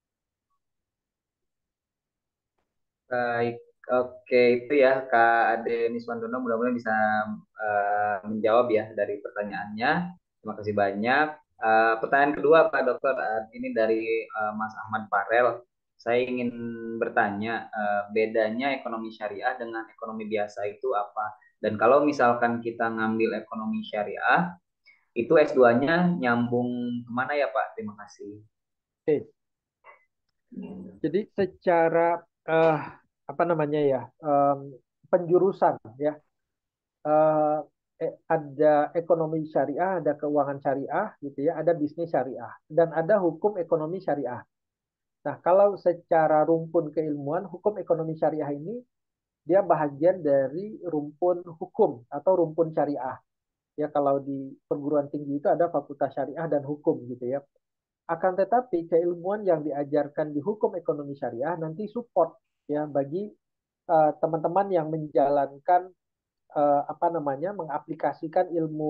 S1: Baik, oke itu ya Kak Ade Niswandono, mudah-mudahan bisa menjawab ya dari pertanyaannya. Terima kasih banyak. Pertanyaan kedua Pak Dokter, ini dari Mas Ahmad Farel. Saya ingin bertanya, bedanya ekonomi syariah dengan ekonomi biasa itu apa? Dan kalau misalkan kita ngambil ekonomi syariah, itu S2-nya nyambung kemana ya Pak? Terima kasih.
S2: Oke, jadi secara eh, apa namanya ya penjurusan ya eh, ada ekonomi syariah, ada keuangan syariah gitu ya, ada bisnis syariah dan ada hukum ekonomi syariah. Nah, kalau secara rumpun keilmuan, hukum ekonomi syariah ini dia bahagian dari rumpun hukum atau rumpun syariah. Ya, kalau di perguruan tinggi itu ada fakultas syariah dan hukum gitu ya. Akan tetapi keilmuan yang diajarkan di hukum ekonomi syariah nanti support ya bagi teman-teman yang menjalankan apa namanya mengaplikasikan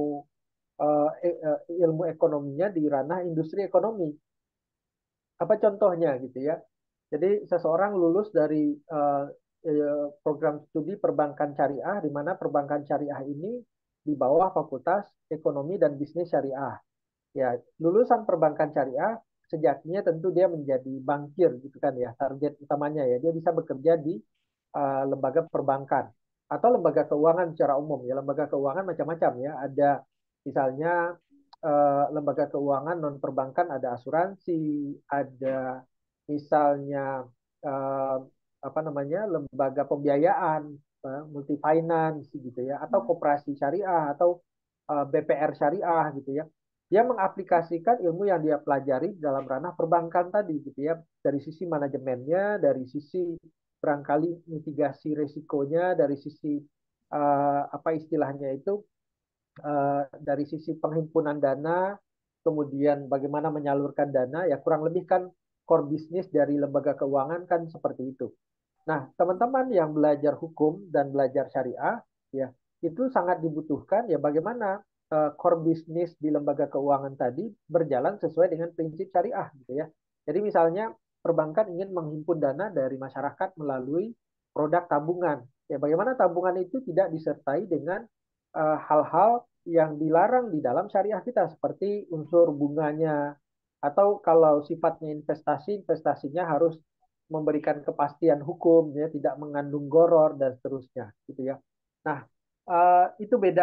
S2: ilmu ekonominya di ranah industri ekonomi. Apa contohnya gitu ya? Jadi seseorang lulus dari program studi perbankan syariah, di mana perbankan syariah ini di bawah Fakultas Ekonomi dan Bisnis Syariah. Ya, lulusan perbankan syariah sejatinya tentu dia menjadi bankir gitu kan ya, target utamanya ya. Dia bisa bekerja di lembaga perbankan atau lembaga keuangan secara umum ya. Lembaga keuangan macam-macam ya. Ada misalnya lembaga keuangan non perbankan, ada asuransi, ada misalnya eh, apa namanya lembaga pembiayaan, multi finance gitu ya, atau koperasi syariah atau BPR syariah gitu ya. Dia mengaplikasikan ilmu yang dia pelajari dalam ranah perbankan tadi gitu ya, dari sisi manajemennya, dari sisi barangkali mitigasi resikonya, dari sisi apa istilahnya itu dari sisi penghimpunan dana, kemudian bagaimana menyalurkan dana, ya kurang lebih kan core bisnis dari lembaga keuangan kan seperti itu. Nah, teman-teman yang belajar hukum dan belajar syariah, ya itu sangat dibutuhkan ya bagaimana core bisnis di lembaga keuangan tadi berjalan sesuai dengan prinsip syariah gitu ya. Jadi misalnya perbankan ingin menghimpun dana dari masyarakat melalui produk tabungan. Ya, bagaimana tabungan itu tidak disertai dengan hal-hal yang dilarang di dalam syariah kita seperti unsur bunganya atau kalau sifatnya investasi, investasinya harus memberikan kepastian hukum, ya, tidak mengandung goror dan seterusnya, gitu ya. Nah, itu beda,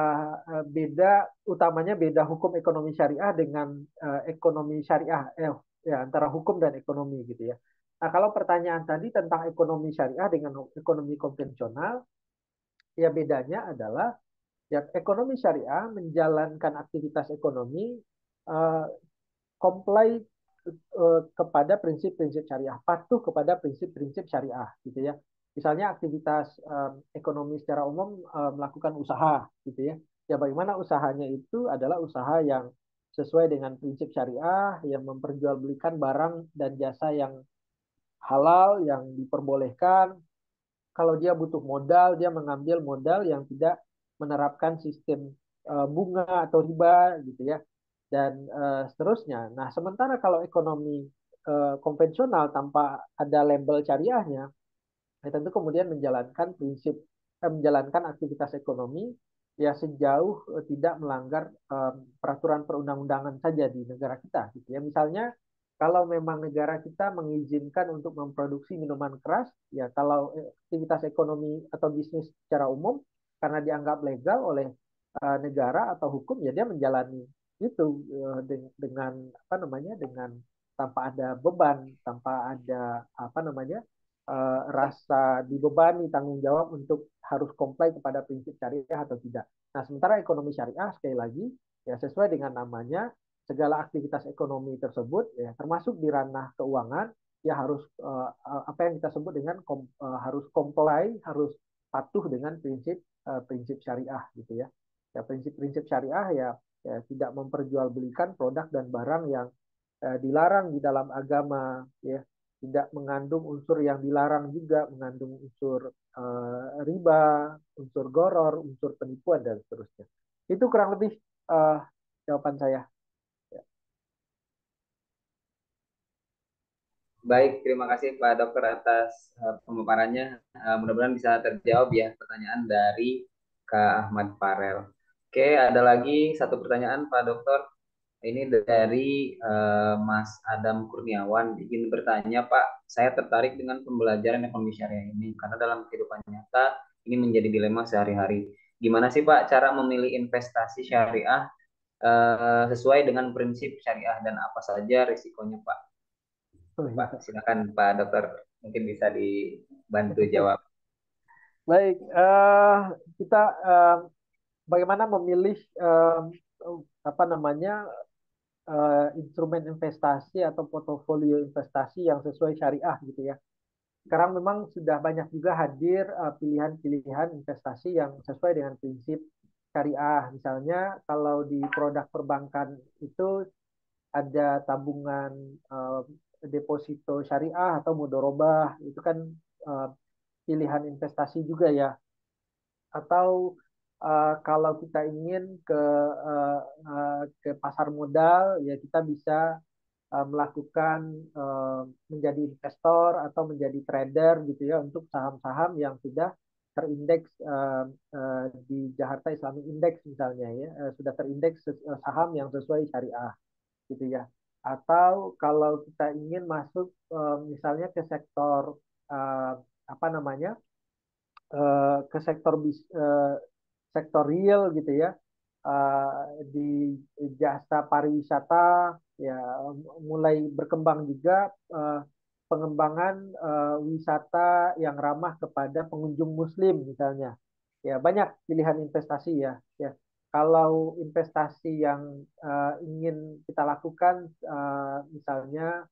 S2: beda utamanya beda hukum ekonomi syariah dengan ekonomi syariah, ya, antara hukum dan ekonomi, gitu ya. Nah, kalau pertanyaan tadi tentang ekonomi syariah dengan ekonomi konvensional, ya bedanya adalah ya ekonomi syariah menjalankan aktivitas ekonomi uh, comply kepada prinsip-prinsip syariah, patuh kepada prinsip-prinsip syariah, gitu ya. Misalnya aktivitas ekonomi secara umum melakukan usaha, gitu ya. Ya bagaimana usahanya itu adalah usaha yang sesuai dengan prinsip syariah, yang memperjualbelikan barang dan jasa yang halal, yang diperbolehkan. Kalau dia butuh modal, dia mengambil modal yang tidak menerapkan sistem bunga atau riba, gitu ya, dan seterusnya. Nah, sementara kalau ekonomi konvensional tanpa ada label syariahnya, ya tentu kemudian menjalankan menjalankan aktivitas ekonomi ya sejauh tidak melanggar peraturan perundang-undangan saja di negara kita, gitu ya. Misalnya kalau memang negara kita mengizinkan untuk memproduksi minuman keras, ya kalau aktivitas ekonomi atau bisnis secara umum karena dianggap legal oleh negara atau hukum, ya dia menjalani itu dengan apa namanya, dengan tanpa ada beban, tanpa ada apa namanya, rasa dibebani tanggung jawab untuk harus comply kepada prinsip syariah atau tidak. Nah, sementara ekonomi syariah sekali lagi ya sesuai dengan namanya, segala aktivitas ekonomi tersebut ya termasuk di ranah keuangan ya harus apa yang kita sebut dengan harus comply, harus patuh dengan prinsip syariah, gitu ya. Ya prinsip-prinsip syariah ya, ya tidak memperjualbelikan produk dan barang yang dilarang di dalam agama, ya tidak mengandung unsur yang dilarang, juga mengandung unsur riba, unsur goror, unsur penipuan dan seterusnya. Itu kurang lebih uh, jawaban saya. Ya.
S1: Baik, terima kasih Pak Dokter atas pemaparannya. Mudah-mudahan bisa terjawab ya pertanyaan dari Kak Ahmad Farel. Oke, ada lagi satu pertanyaan Pak Dokter. Ini dari Mas Adam Kurniawan. Ingin bertanya Pak, saya tertarik dengan pembelajaran ekonomi syariah ini karena dalam kehidupan nyata ini menjadi dilema sehari-hari. Gimana sih Pak cara memilih investasi syariah sesuai dengan prinsip syariah dan apa saja risikonya Pak?
S2: Oh,
S1: Pak,
S2: iya.
S1: silakan Pak Dokter, mungkin bisa dibantu jawab.
S2: Baik, kita bagaimana memilih apa namanya instrumen investasi atau portofolio investasi yang sesuai syariah, gitu ya. Sekarang memang sudah banyak juga hadir pilihan-pilihan investasi yang sesuai dengan prinsip syariah. Misalnya kalau di produk perbankan itu ada tabungan eh, deposito syariah atau mudorobah, itu kan eh, pilihan investasi juga ya. Atau kalau kita ingin ke pasar modal, ya kita bisa melakukan menjadi investor atau menjadi trader, gitu ya, untuk saham-saham yang sudah terindeks di Jakarta Islamic Index misalnya, ya sudah terindeks saham yang sesuai syariah, gitu ya. Atau kalau kita ingin masuk misalnya ke sektor apa namanya, ke sektor real, gitu ya, di jasa pariwisata ya mulai berkembang juga pengembangan wisata yang ramah kepada pengunjung muslim misalnya, ya banyak pilihan investasi ya, ya kalau investasi yang ingin kita lakukan misalnya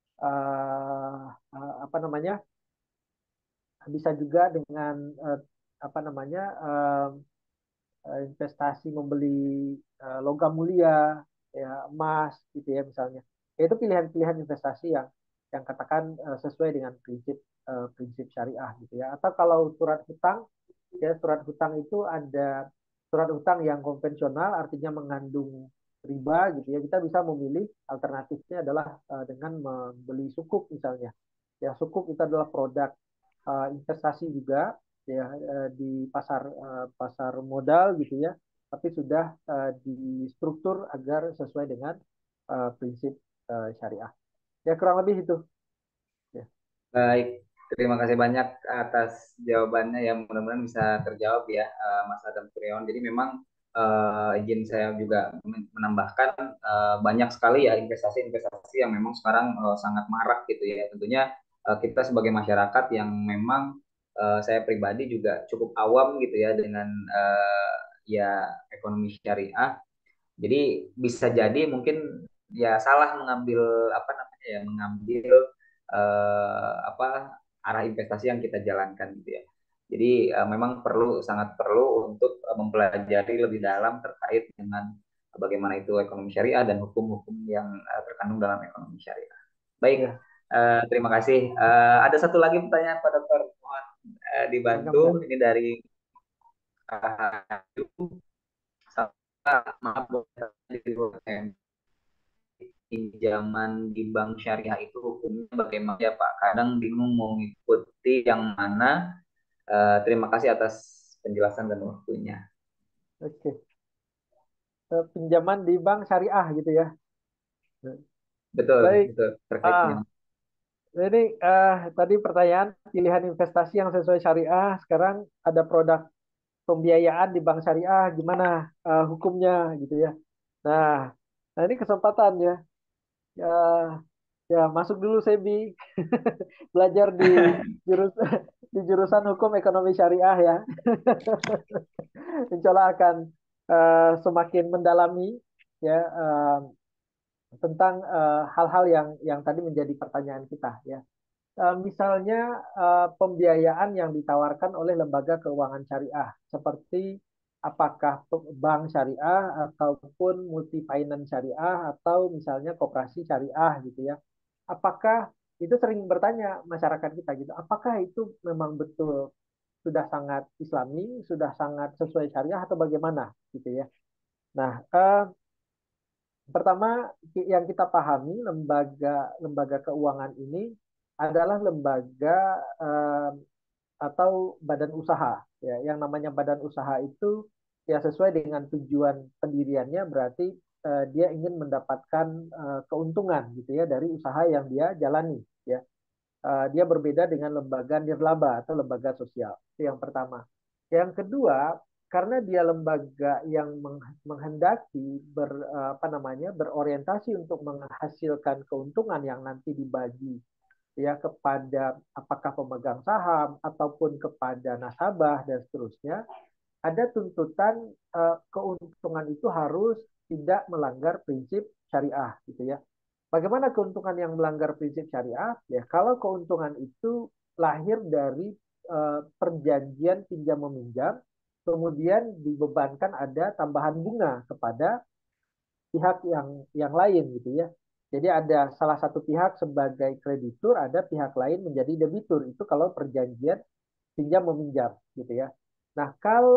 S2: apa namanya, bisa juga dengan apa namanya investasi membeli logam mulia, ya emas, gitu ya misalnya. Ya, itu pilihan-pilihan investasi yang katakan sesuai dengan prinsip syariah, gitu ya. Atau kalau surat hutang, ya surat hutang itu ada surat hutang yang konvensional, artinya mengandung riba, gitu ya. Kita bisa memilih alternatifnya adalah dengan membeli sukuk misalnya. Ya sukuk itu adalah produk investasi juga ya di pasar modal, gitu ya, tapi sudah distruktur agar sesuai dengan prinsip syariah. Ya kurang lebih itu. Ya.
S1: Baik, terima kasih banyak atas jawabannya ya. Mudah-mudahan bisa terjawab ya, Mas Adam Kurniawan. Jadi memang izin saya juga menambahkan banyak sekali ya investasi-investasi yang memang sekarang sangat marak gitu ya. Tentunya kita sebagai masyarakat yang memang saya pribadi juga cukup awam gitu ya dengan ya ekonomi syariah. Jadi bisa jadi mungkin ya salah mengambil apa namanya ya, mengambil apa arah investasi yang kita jalankan gitu ya. Jadi memang sangat perlu untuk mempelajari lebih dalam terkait dengan bagaimana itu ekonomi syariah dan hukum-hukum yang terkandung dalam ekonomi syariah. Baik,
S2: Ya,
S1: terima kasih. Ada satu lagi pertanyaan Pak Dokter, mohon
S2: mangga-mangga.
S1: dibantu. Ini dari maaf pinjaman di bank syariah itu hukumnya bagaimana ya Pak? Kadang bingung mau ngikuti yang mana. Terima kasih atas penjelasan dan waktunya.
S2: Oke. Pinjaman di bank syariah gitu ya.
S1: Betul,
S2: Baik.
S1: betul. Terkait
S2: Ah,
S1: pinjaman.
S2: Jadi tadi pertanyaan pilihan investasi yang sesuai syariah. Sekarang ada produk pembiayaan di bank syariah, gimana hukumnya gitu ya. Nah, nah ini kesempatan ya. Ya, ya masuk dulu Sebi belajar di jurus di jurusan hukum ekonomi syariah ya. Insya Allah akan semakin mendalami ya tentang hal-hal yang tadi menjadi pertanyaan kita ya. Misalnya pembiayaan yang ditawarkan oleh lembaga keuangan syariah, seperti apakah bank syariah ataupun multi finance syariah atau misalnya koperasi syariah gitu ya. Apakah itu sering bertanya masyarakat kita gitu, apakah itu memang betul sudah sangat Islami, sudah sangat sesuai syariah atau bagaimana gitu ya. Nah, pertama yang kita pahami lembaga lembaga keuangan ini adalah lembaga eh, atau badan usaha. Ya, yang namanya badan usaha itu ya sesuai dengan tujuan pendiriannya berarti dia ingin mendapatkan keuntungan gitu ya dari usaha yang dia jalani. Ya, dia berbeda dengan lembaga nirlaba atau lembaga sosial. Itu yang pertama. Yang kedua, karena dia lembaga yang menghendaki apa namanya berorientasi untuk menghasilkan keuntungan yang nanti dibagi ya kepada apakah pemegang saham ataupun kepada nasabah dan seterusnya, ada tuntutan keuntungan itu harus tidak melanggar prinsip syariah gitu ya. Bagaimana keuntungan yang melanggar prinsip syariah? Ya, kalau keuntungan itu lahir dari perjanjian pinjam meminjam, kemudian dibebankan ada tambahan bunga kepada pihak yang lain gitu ya. Jadi ada salah satu pihak sebagai kreditur, ada pihak lain menjadi debitur. Itu kalau perjanjian pinjam meminjam gitu ya. Nah,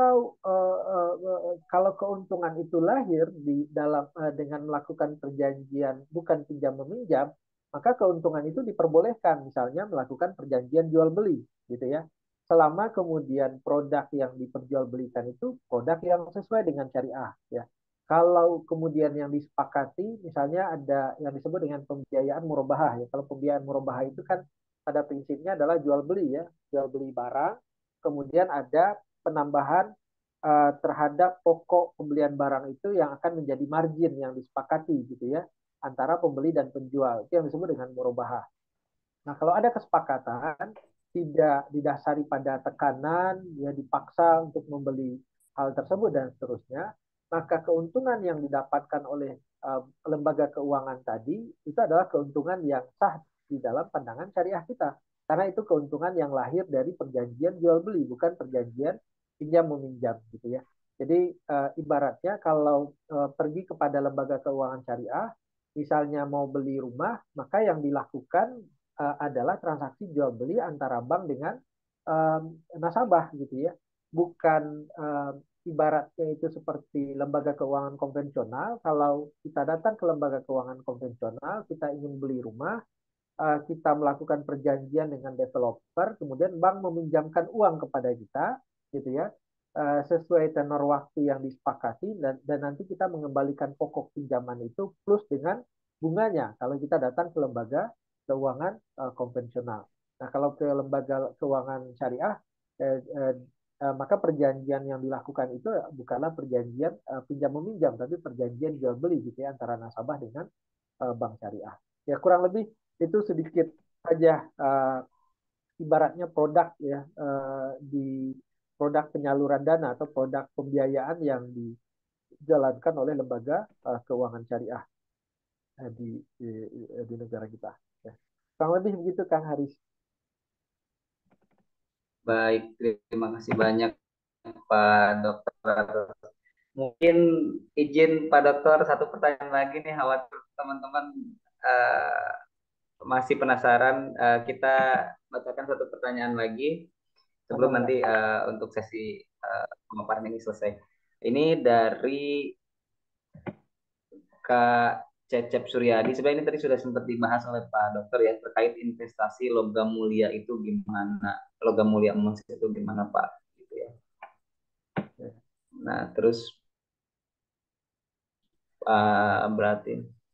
S2: kalau keuntungan itu lahir di dalam dengan melakukan perjanjian bukan pinjam meminjam, maka keuntungan itu diperbolehkan misalnya melakukan perjanjian jual beli gitu ya. Selama kemudian produk yang diperjualbelikan itu produk yang sesuai dengan syariah ya. Kalau kemudian yang disepakati misalnya ada yang disebut dengan pembiayaan murabahah ya. Kalau pembiayaan murabahah itu kan pada prinsipnya adalah jual beli ya, jual beli barang, kemudian ada penambahan terhadap pokok pembelian barang itu yang akan menjadi margin yang disepakati gitu ya antara pembeli dan penjual. Itu yang disebut dengan murabahah. Nah, kalau ada kesepakatan tidak didasari pada tekanan, ya dipaksa untuk membeli hal tersebut dan seterusnya, maka keuntungan yang didapatkan oleh lembaga keuangan tadi itu adalah keuntungan yang sah di dalam pandangan syariah kita. Karena itu keuntungan yang lahir dari perjanjian jual beli, bukan perjanjian pinjam meminjam gitu ya. Jadi ibaratnya kalau pergi kepada lembaga keuangan syariah, misalnya mau beli rumah, maka yang dilakukan adalah transaksi jual beli antara bank dengan nasabah gitu ya. Bukan ibaratnya itu seperti lembaga keuangan konvensional. Kalau kita datang ke lembaga keuangan konvensional, kita ingin beli rumah, kita melakukan perjanjian dengan developer, kemudian bank meminjamkan uang kepada kita, gitu ya, sesuai tenor waktu yang disepakati dan nanti kita mengembalikan pokok pinjaman itu plus dengan bunganya kalau kita datang ke lembaga keuangan konvensional. Nah, kalau ke lembaga keuangan syariah, eh, eh, maka perjanjian yang dilakukan itu bukanlah perjanjian pinjam meminjam, tapi perjanjian jual beli gitu ya antara nasabah dengan bank syariah. Ya kurang lebih itu sedikit saja ibaratnya produk ya di produk penyaluran dana atau produk pembiayaan yang dijalankan oleh lembaga keuangan syariah di negara kita. Ya. Kurang lebih begitu Kang Haris.
S1: Baik, terima kasih banyak Pak Dokter. Mungkin izin Pak Dokter satu pertanyaan lagi nih, khawatir teman-teman eh, masih penasaran. Kita bacakan satu pertanyaan lagi sebelum
S2: Boleh ya.
S1: nanti untuk sesi pemaparan ini selesai. Ini dari Kak Cecep Suryadi. Sebenarnya ini tadi sudah sempat dibahas oleh Pak Dokter ya terkait investasi logam mulia itu gimana, logam mulia emas itu gimana Pak? Gitu ya.
S2: Ya.
S1: Nah terus berarti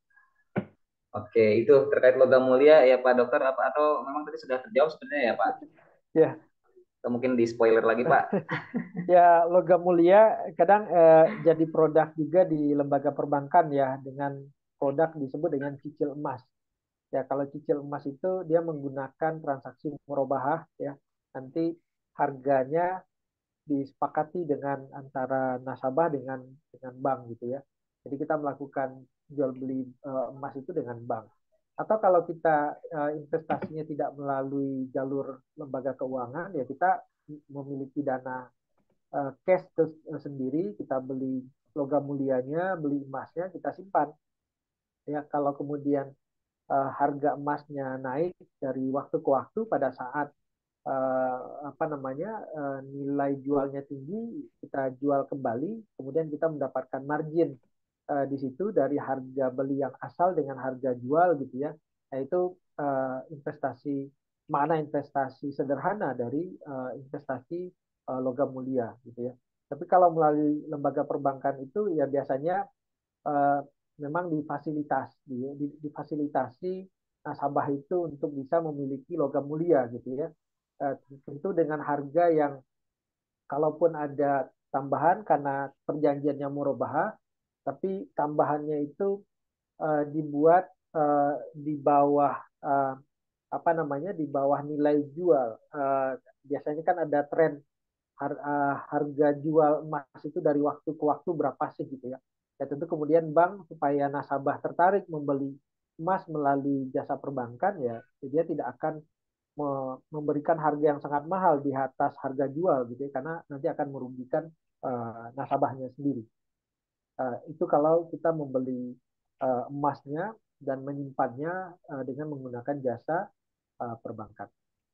S1: oke itu terkait logam mulia ya Pak Dokter apa atau memang tadi sudah terjawab sebenarnya ya Pak?
S2: Ya,
S1: Atau mungkin di spoiler lagi Pak?
S2: ya logam mulia kadang jadi produk juga di lembaga perbankan ya dengan produk disebut dengan cicil emas. Ya kalau cicil emas itu dia menggunakan transaksi murabahah ya. Nanti harganya disepakati dengan antara nasabah dengan bank gitu ya. Jadi kita melakukan jual beli emas itu dengan bank. Atau kalau kita investasinya tidak melalui jalur lembaga keuangan ya kita memiliki dana cash sendiri, kita beli logam mulianya, beli emasnya, kita simpan. Ya kalau kemudian harga emasnya naik dari waktu ke waktu pada saat apa namanya nilai jualnya tinggi kita jual kembali kemudian kita mendapatkan margin di situ dari harga beli yang asal dengan harga jual gitu ya. Nah itu investasi mana investasi sederhana dari investasi logam mulia gitu ya. Tapi kalau melalui lembaga perbankan itu ya biasanya eh, memang difasilitasi nasabah itu untuk bisa memiliki logam mulia gitu ya. Eh, Tentu dengan harga yang kalaupun ada tambahan karena perjanjiannya murabahah, tapi tambahannya itu dibuat di bawah eh, apa namanya di bawah nilai jual. Biasanya kan ada tren harga jual emas itu dari waktu ke waktu berapa sih gitu ya. Ya tentu kemudian bank supaya nasabah tertarik membeli emas melalui jasa perbankan ya dia tidak akan memberikan harga yang sangat mahal di atas harga jual gitu ya karena nanti akan merugikan nasabahnya sendiri. Itu kalau kita membeli emasnya dan menyimpannya dengan menggunakan jasa perbankan.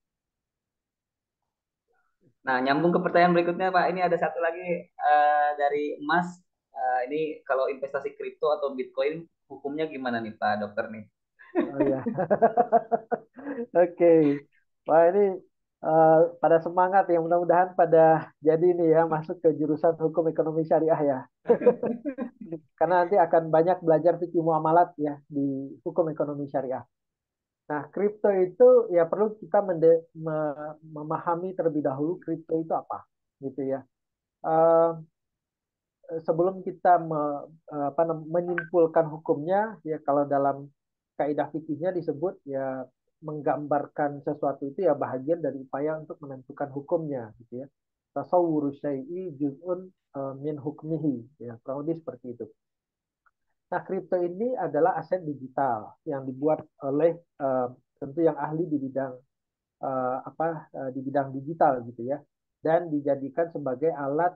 S1: Nah, nyambung ke pertanyaan berikutnya, Pak. Ini ada satu lagi dari emas. Ini kalau investasi kripto atau Bitcoin, hukumnya gimana nih, Pak Dokter nih?
S2: Oh ya, oke. Wah ini pada semangat ya mudah-mudahan pada jadi ini ya masuk ke jurusan hukum ekonomi syariah ya. Karena nanti akan banyak belajar fikih muamalat ya di hukum ekonomi syariah. Nah, kripto itu ya perlu kita memahami terlebih dahulu kripto itu apa gitu ya. Eh, Sebelum kita menyimpulkan hukumnya ya kalau dalam kaidah fikihnya disebut ya menggambarkan sesuatu itu ya bahagian dari upaya untuk menentukan hukumnya gitu ya. Tasawwuru syai'i juz'un min hukmihi ya kurang lebih seperti itu. Nah, kripto ini adalah aset digital yang dibuat oleh tentu yang ahli di bidang di bidang digital gitu ya dan dijadikan sebagai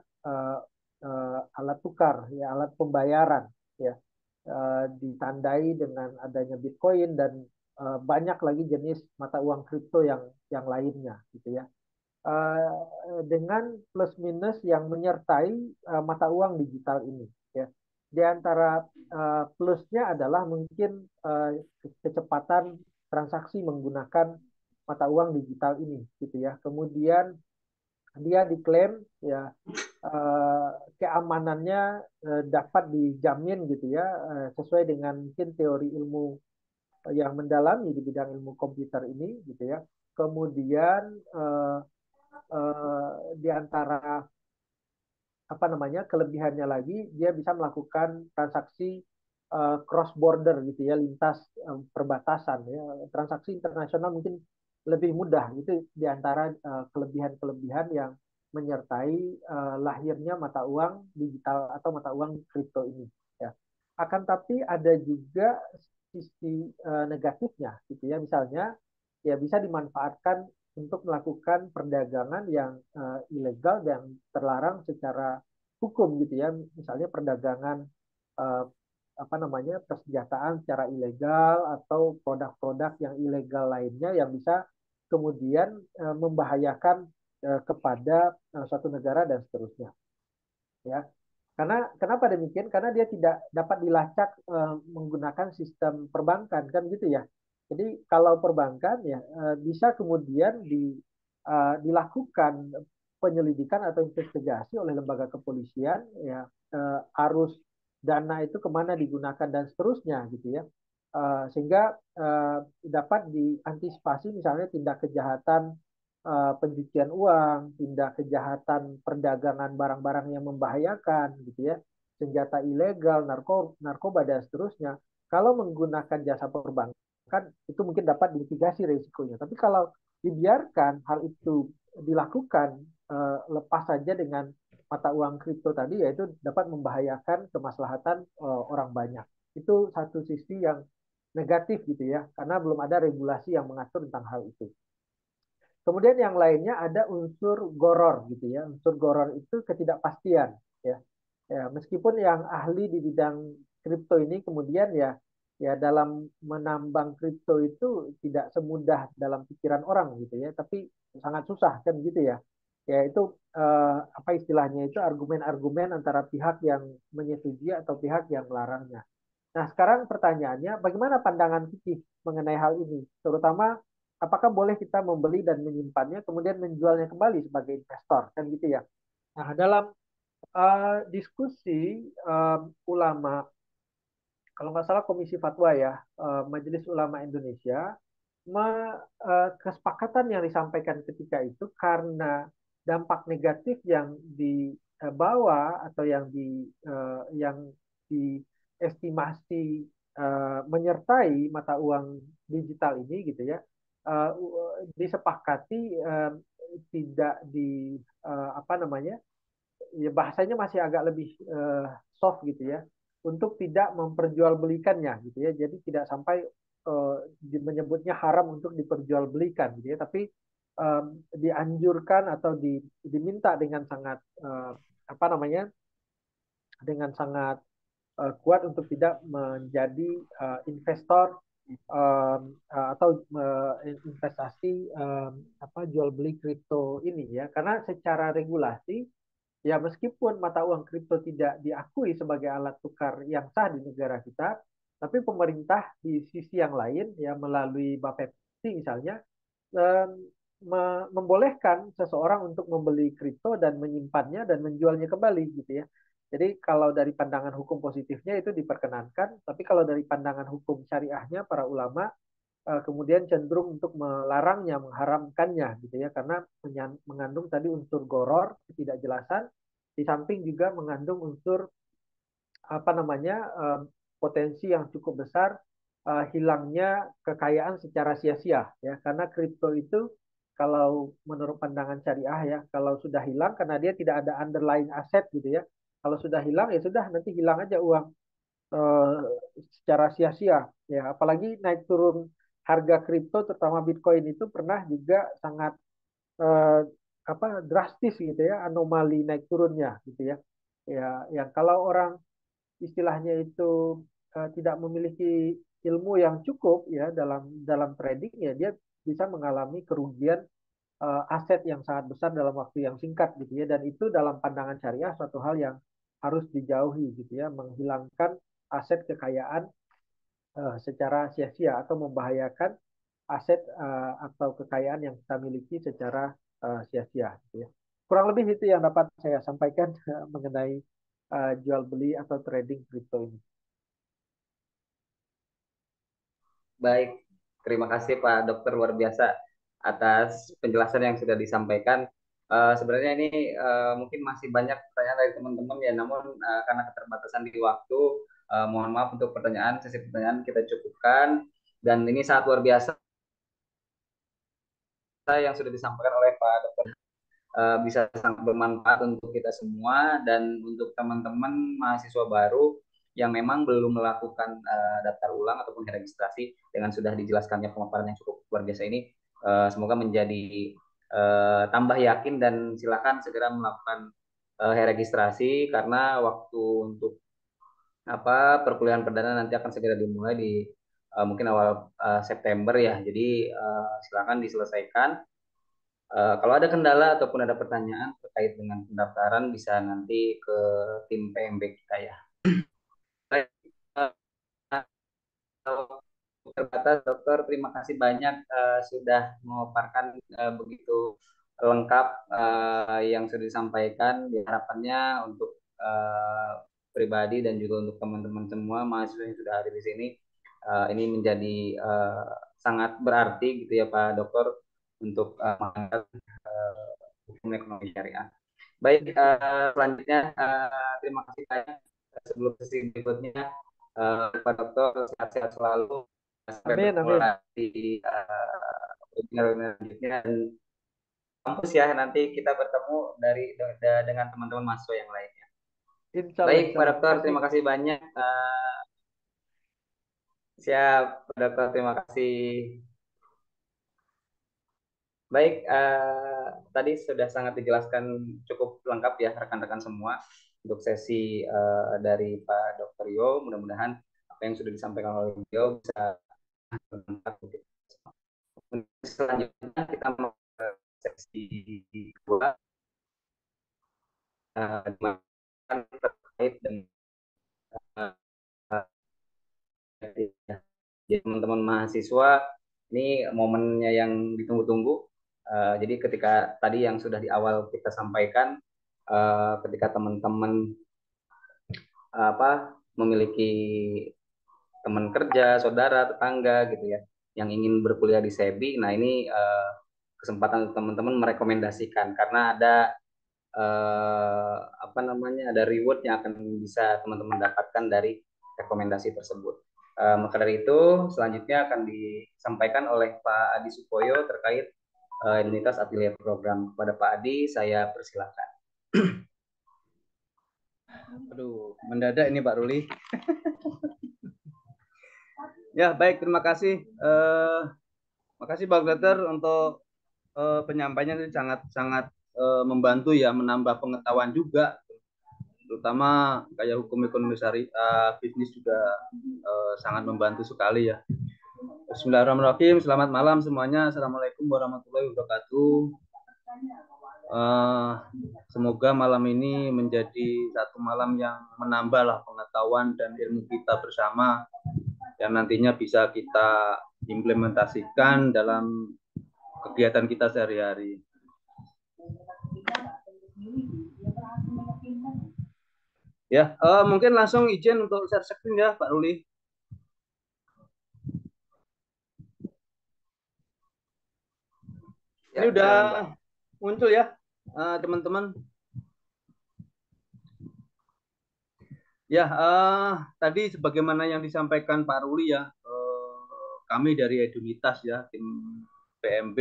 S2: alat tukar ya alat pembayaran ya ditandai dengan adanya Bitcoin dan banyak lagi jenis mata uang kripto yang lainnya gitu ya dengan plus minus yang menyertai mata uang digital ini ya di antara plusnya adalah mungkin kecepatan transaksi menggunakan mata uang digital ini gitu ya kemudian dia diklaim ya eh, keamanannya dapat dijamin gitu ya sesuai dengan mungkin teori ilmu yang mendalami di bidang ilmu komputer ini gitu ya. kemudian uh, di antara apa namanya kelebihannya lagi dia bisa melakukan transaksi cross border gitu ya, lintas perbatasan ya, transaksi internasional mungkin lebih mudah. Itu di antara kelebihan-kelebihan yang menyertai lahirnya mata uang digital atau mata uang kripto ini ya. Akan tapi ada juga sisi negatifnya gitu ya, misalnya ya bisa dimanfaatkan untuk melakukan perdagangan yang ilegal dan terlarang secara hukum gitu ya, misalnya perdagangan eh, apa namanya persenjataan secara ilegal atau produk-produk yang ilegal lainnya yang bisa kemudian membahayakan kepada suatu negara dan seterusnya ya. Karena kenapa demikian? Karena dia tidak dapat dilacak menggunakan sistem perbankan kan gitu ya. Jadi kalau perbankan ya bisa kemudian dilakukan penyelidikan atau investigasi oleh lembaga kepolisian ya, arus dana itu kemana digunakan dan seterusnya gitu ya. Sehingga dapat diantisipasi misalnya tindak kejahatan pencucian uang, tindak kejahatan perdagangan barang-barang yang membahayakan gitu ya, senjata ilegal, narkoba dan seterusnya. Kalau menggunakan jasa perbankan itu mungkin dapat dimitigasi risikonya. Tapi kalau dibiarkan hal itu dilakukan lepas saja dengan mata uang kripto tadi, yaitu dapat membahayakan kemaslahatan orang banyak. Itu satu sisi yang negatif gitu ya, karena belum ada regulasi yang mengatur tentang hal itu. Kemudian yang lainnya ada unsur goror gitu ya. Unsur goror itu ketidakpastian ya. Ya, meskipun yang ahli di bidang kripto ini kemudian ya dalam menambang kripto itu tidak semudah dalam pikiran orang gitu ya, tapi sangat susah kan gitu ya. Ya itu apa istilahnya itu argumen-argumen antara pihak yang menyetujui atau pihak yang melarangnya. Nah, sekarang pertanyaannya, bagaimana pandangan fikih mengenai hal ini? Terutama, apakah boleh kita membeli dan menyimpannya, kemudian menjualnya kembali sebagai investor, kan gitu ya? Nah, dalam diskusi ulama, kalau nggak salah Komisi Fatwa ya, Majelis Ulama Indonesia, kesepakatan yang disampaikan ketika itu karena dampak negatif yang dibawa atau yang diestimasi menyertai mata uang digital ini gitu ya, uh, disepakati tidak apa namanya, ya bahasanya masih agak lebih soft gitu ya, untuk tidak memperjualbelikannya gitu ya. Jadi tidak sampai menyebutnya haram untuk diperjualbelikan gitu ya, tapi dianjurkan atau diminta dengan sangat apa namanya, dengan sangat kuat untuk tidak menjadi investor atau investasi apa jual beli kripto ini ya, karena secara regulasi ya meskipun mata uang kripto tidak diakui sebagai alat tukar yang sah di negara kita, tapi pemerintah di sisi yang lain ya melalui Bapepti misalnya eh, membolehkan seseorang untuk membeli kripto dan menyimpannya dan menjualnya kembali gitu ya. Jadi kalau dari pandangan hukum positifnya itu diperkenankan, tapi kalau dari pandangan hukum syariahnya para ulama kemudian cenderung untuk melarangnya, mengharamkannya gitu ya, karena mengandung tadi unsur goror, ketidakjelasan, di samping juga mengandung unsur apa namanya potensi yang cukup besar hilangnya kekayaan secara sia-sia ya, karena kripto itu kalau menurut pandangan syariah ya, kalau sudah hilang karena dia tidak ada underlying aset gitu ya, kalau sudah hilang ya sudah, nanti hilang aja uang eh, secara sia-sia ya, apalagi naik turun harga kripto terutama Bitcoin itu pernah juga sangat eh, apa drastis gitu ya, anomali naik turunnya gitu ya. Ya, yang kalau orang istilahnya itu tidak memiliki ilmu yang cukup ya dalam dalam trading ya, dia bisa mengalami kerugian aset yang sangat besar dalam waktu yang singkat gitu ya, dan itu dalam pandangan syariah suatu hal yang harus dijauhi gitu ya, menghilangkan aset kekayaan secara sia-sia atau membahayakan aset atau kekayaan yang kita miliki secara sia-sia gitu ya. Kurang lebih itu yang dapat saya sampaikan mengenai jual beli atau trading kripto ini.
S1: Baik, terima kasih Pak Dokter luar biasa. atas penjelasan yang sudah disampaikan. Sebenarnya ini mungkin masih banyak pertanyaan dari teman-teman ya, namun karena keterbatasan di waktu, mohon maaf untuk sesi pertanyaan kita cukupkan. Dan ini sangat luar biasa yang sudah disampaikan oleh Pak Dr. Bisa sangat bermanfaat untuk kita semua dan untuk teman-teman mahasiswa baru yang memang belum melakukan daftar ulang ataupun registrasi dengan sudah dijelaskannya pemaparan yang cukup luar biasa ini. Semoga menjadi tambah yakin dan silakan segera melakukan registrasi karena waktu untuk perkuliahan perdana nanti akan segera dimulai di mungkin awal September ya. Jadi silakan diselesaikan. Kalau ada kendala ataupun ada pertanyaan terkait dengan pendaftaran bisa nanti ke tim PMB kita ya. Baik, terbatas dokter, terima kasih banyak sudah memaparkan begitu lengkap yang sudah disampaikan. Harapannya untuk pribadi dan juga untuk teman-teman semua mahasiswa yang sudah hadir di sini, ini menjadi sangat berarti gitu ya Pak Dokter untuk hukum ekonomi syariah. Baik, selanjutnya terima kasih banyak. Sebelum sesi berikutnya, Pak Dokter sehat-sehat selalu. Sampai
S2: Amin,
S1: bertemu
S2: amin.
S1: lagi di webinar selanjutnya dan kampus ya. Nanti kita bertemu dengan teman-teman mahasiswa yang lainnya.
S2: Insya Allah,
S1: Baik,
S2: insya
S1: Pak
S2: Allah.
S1: Dokter,
S2: Makasih.
S1: terima kasih banyak. Siap, Pak Dokter, terima kasih. Baik, tadi sudah sangat dijelaskan cukup lengkap ya rekan-rekan semua untuk sesi dari Pak Dr. Yo. Mudah-mudahan apa yang sudah disampaikan oleh beliau bisa bermanfaat untuk kita semua. Selanjutnya kita mau ke sesi kedua terkait dengan teman-teman mahasiswa. Ini momennya yang ditunggu-tunggu. Jadi ketika tadi yang sudah di awal kita sampaikan, ketika teman-teman memiliki teman kerja, saudara, tetangga gitu ya, yang ingin berkuliah di SEBI, nah ini kesempatan teman-teman merekomendasikan karena ada ada reward yang akan bisa teman-teman dapatkan dari rekomendasi tersebut. Maka dari itu selanjutnya akan disampaikan oleh Pak Adi Supoyo terkait identitas affiliate program. Kepada Pak Adi saya persilakan.
S3: Aduh, mendadak ini Pak Ruli. Ya, baik, terima kasih. Makasih Pak Dokter untuk penyampaiannya itu sangat membantu ya, menambah pengetahuan juga, terutama kayak hukum ekonomi syariah, bisnis juga sangat membantu sekali ya. Bismillahirrahmanirrahim. Selamat malam semuanya. Assalamualaikum warahmatullahi wabarakatuh. Semoga malam ini menjadi satu malam yang menambahlah pengetahuan dan ilmu kita bersama yang nantinya bisa kita implementasikan dalam kegiatan kita sehari-hari. Ya, mungkin langsung izin untuk share screen ya, Pak Ruli. Ini udah muncul ya, teman-teman. Ya, tadi sebagaimana yang disampaikan Pak Ruli ya, kami dari Edunitas ya, tim PMB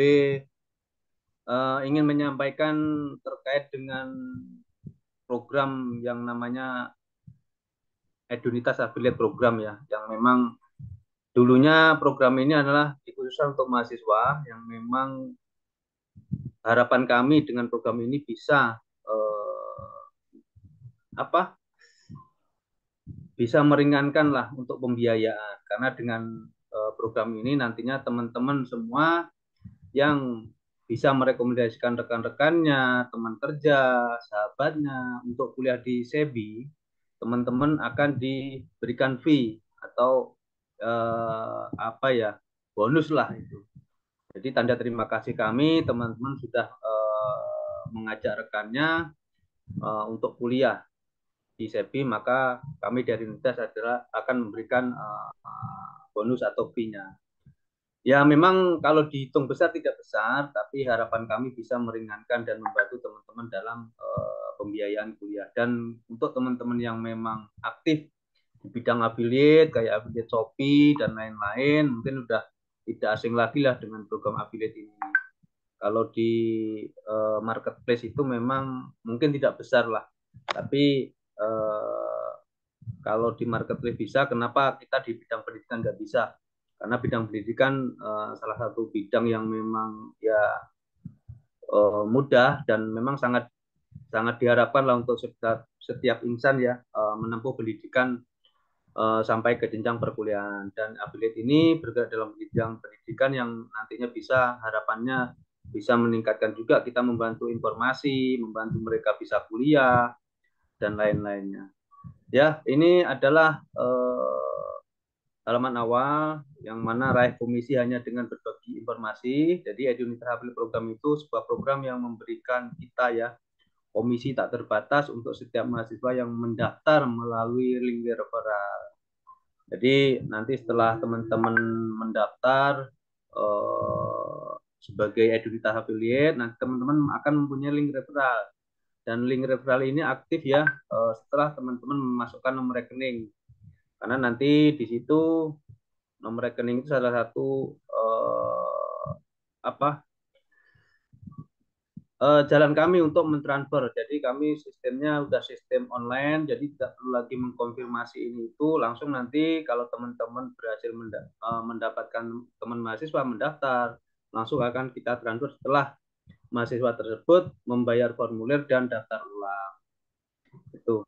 S3: ingin menyampaikan terkait dengan program yang namanya Edunitas Affiliate Program ya, yang memang dulunya program ini adalah dikhususkan untuk mahasiswa yang memang harapan kami dengan program ini bisa bisa meringankan lah untuk pembiayaan, karena dengan program ini nantinya teman-teman semua yang bisa merekomendasikan rekan-rekannya, teman kerja, sahabatnya untuk kuliah di SEBI, teman-teman akan diberikan fee atau bonus lah itu. Jadi tanda terima kasih kami, teman-teman sudah mengajak rekannya untuk kuliah di SEBI, maka kami dari Universitas adalah akan memberikan bonus atau fee-nya. Ya memang kalau dihitung besar tidak besar, tapi harapan kami bisa meringankan dan membantu teman-teman dalam pembiayaan kuliah. Dan untuk teman-teman yang memang aktif di bidang affiliate, kayak affiliate Shopee dan lain-lain, mungkin udah tidak asing lagi lah dengan program affiliate ini. Kalau di marketplace itu memang mungkin tidak besar lah, tapi kalau di marketplace bisa, kenapa kita di bidang pendidikan nggak bisa? Karena bidang pendidikan salah satu bidang yang memang ya mudah dan memang sangat sangat diharapkan lah untuk setiap insan ya menempuh pendidikan sampai ke jenjang perkuliahan. Dan affiliate ini bergerak dalam bidang pendidikan yang nantinya bisa harapannya bisa meningkatkan juga, kita membantu informasi, membantu mereka bisa kuliah dan lain-lainnya. Ya, ini adalah halaman awal yang mana raih komisi hanya dengan berbagi informasi. Jadi Edunita Affiliate Program itu sebuah program yang memberikan kita ya komisi tak terbatas untuk setiap mahasiswa yang mendaftar melalui link referral. Jadi nanti setelah teman-teman mendaftar sebagai Edunita Affiliate, nanti teman-teman akan mempunyai link referral. Dan link referral ini aktif ya setelah teman-teman memasukkan nomor rekening. Karena nanti di situ nomor rekening itu salah satu jalan kami untuk mentransfer. Jadi kami sistemnya udah sistem online, jadi tidak perlu lagi mengkonfirmasi ini itu, langsung nanti kalau teman-teman berhasil mendapatkan teman mahasiswa mendaftar, langsung akan kita transfer setelah mahasiswa tersebut membayar formulir dan daftar ulang. Itu.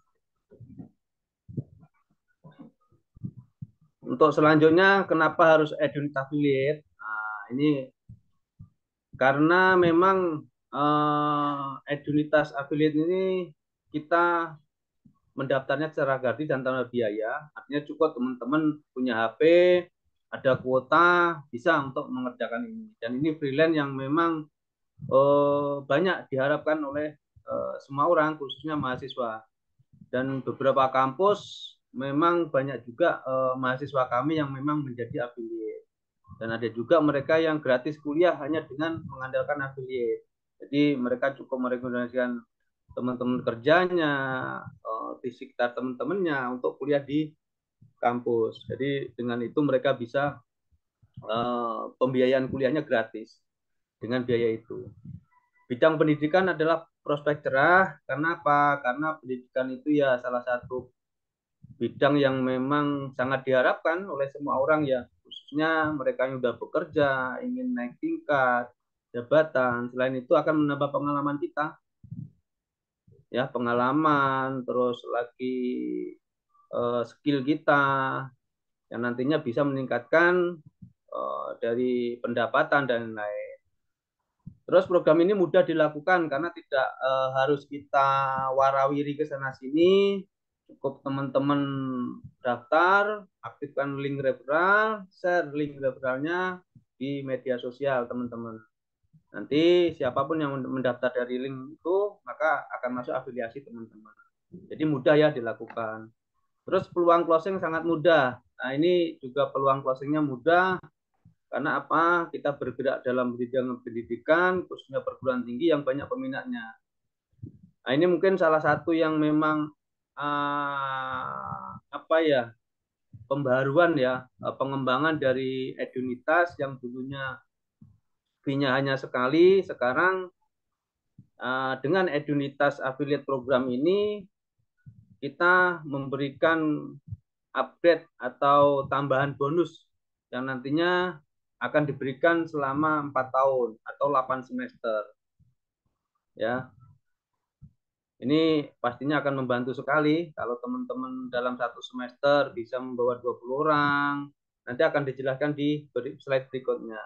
S3: Untuk selanjutnya, kenapa harus Edunita Affiliate? Nah, ini karena memang Edunitas Affiliate ini kita mendaftarnya secara gratis dan tanpa biaya. Artinya cukup teman-teman punya HP, ada kuota, bisa untuk mengerjakan ini. Dan ini freelance yang memang banyak diharapkan oleh semua orang, khususnya mahasiswa. Dan beberapa kampus memang banyak juga mahasiswa kami yang memang menjadi affiliate. Dan ada juga mereka yang gratis kuliah hanya dengan mengandalkan affiliate. Jadi mereka cukup merekomendasikan teman-teman kerjanya, di sekitar teman-temannya untuk kuliah di kampus. Jadi dengan itu mereka bisa pembiayaan kuliahnya gratis dengan biaya itu. Bidang pendidikan adalah prospek cerah. Karena apa? Karena pendidikan itu ya salah satu bidang yang memang sangat diharapkan oleh semua orang ya, khususnya mereka yang sudah bekerja, ingin naik tingkat, jabatan. Selain itu akan menambah pengalaman kita, ya pengalaman, terus lagi skill kita yang nantinya bisa meningkatkan dari pendapatan dan lain. Terus program ini mudah dilakukan karena tidak harus kita warawiri ke sana sini. Cukup teman-teman daftar, aktifkan link referral, share link referralnya di media sosial teman-teman. Nanti siapapun yang mendaftar dari link itu maka akan masuk afiliasi teman-teman. Jadi mudah ya dilakukan. Terus peluang closing sangat mudah. Nah ini juga peluang closingnya mudah. Karena apa? Kita bergerak dalam bidang pendidikan, khususnya perguruan tinggi yang banyak peminatnya. Nah, ini mungkin salah satu yang memang apa ya, pembaruan ya, pengembangan dari Edunitas yang dulunya fee-nya hanya sekali, sekarang dengan Edunitas Affiliate Program ini kita memberikan upgrade atau tambahan bonus yang nantinya akan diberikan selama 4 tahun atau 8 semester. Ya. Ini pastinya akan membantu sekali kalau teman-teman dalam satu semester bisa membawa 20 orang. Nanti akan dijelaskan di slide berikutnya.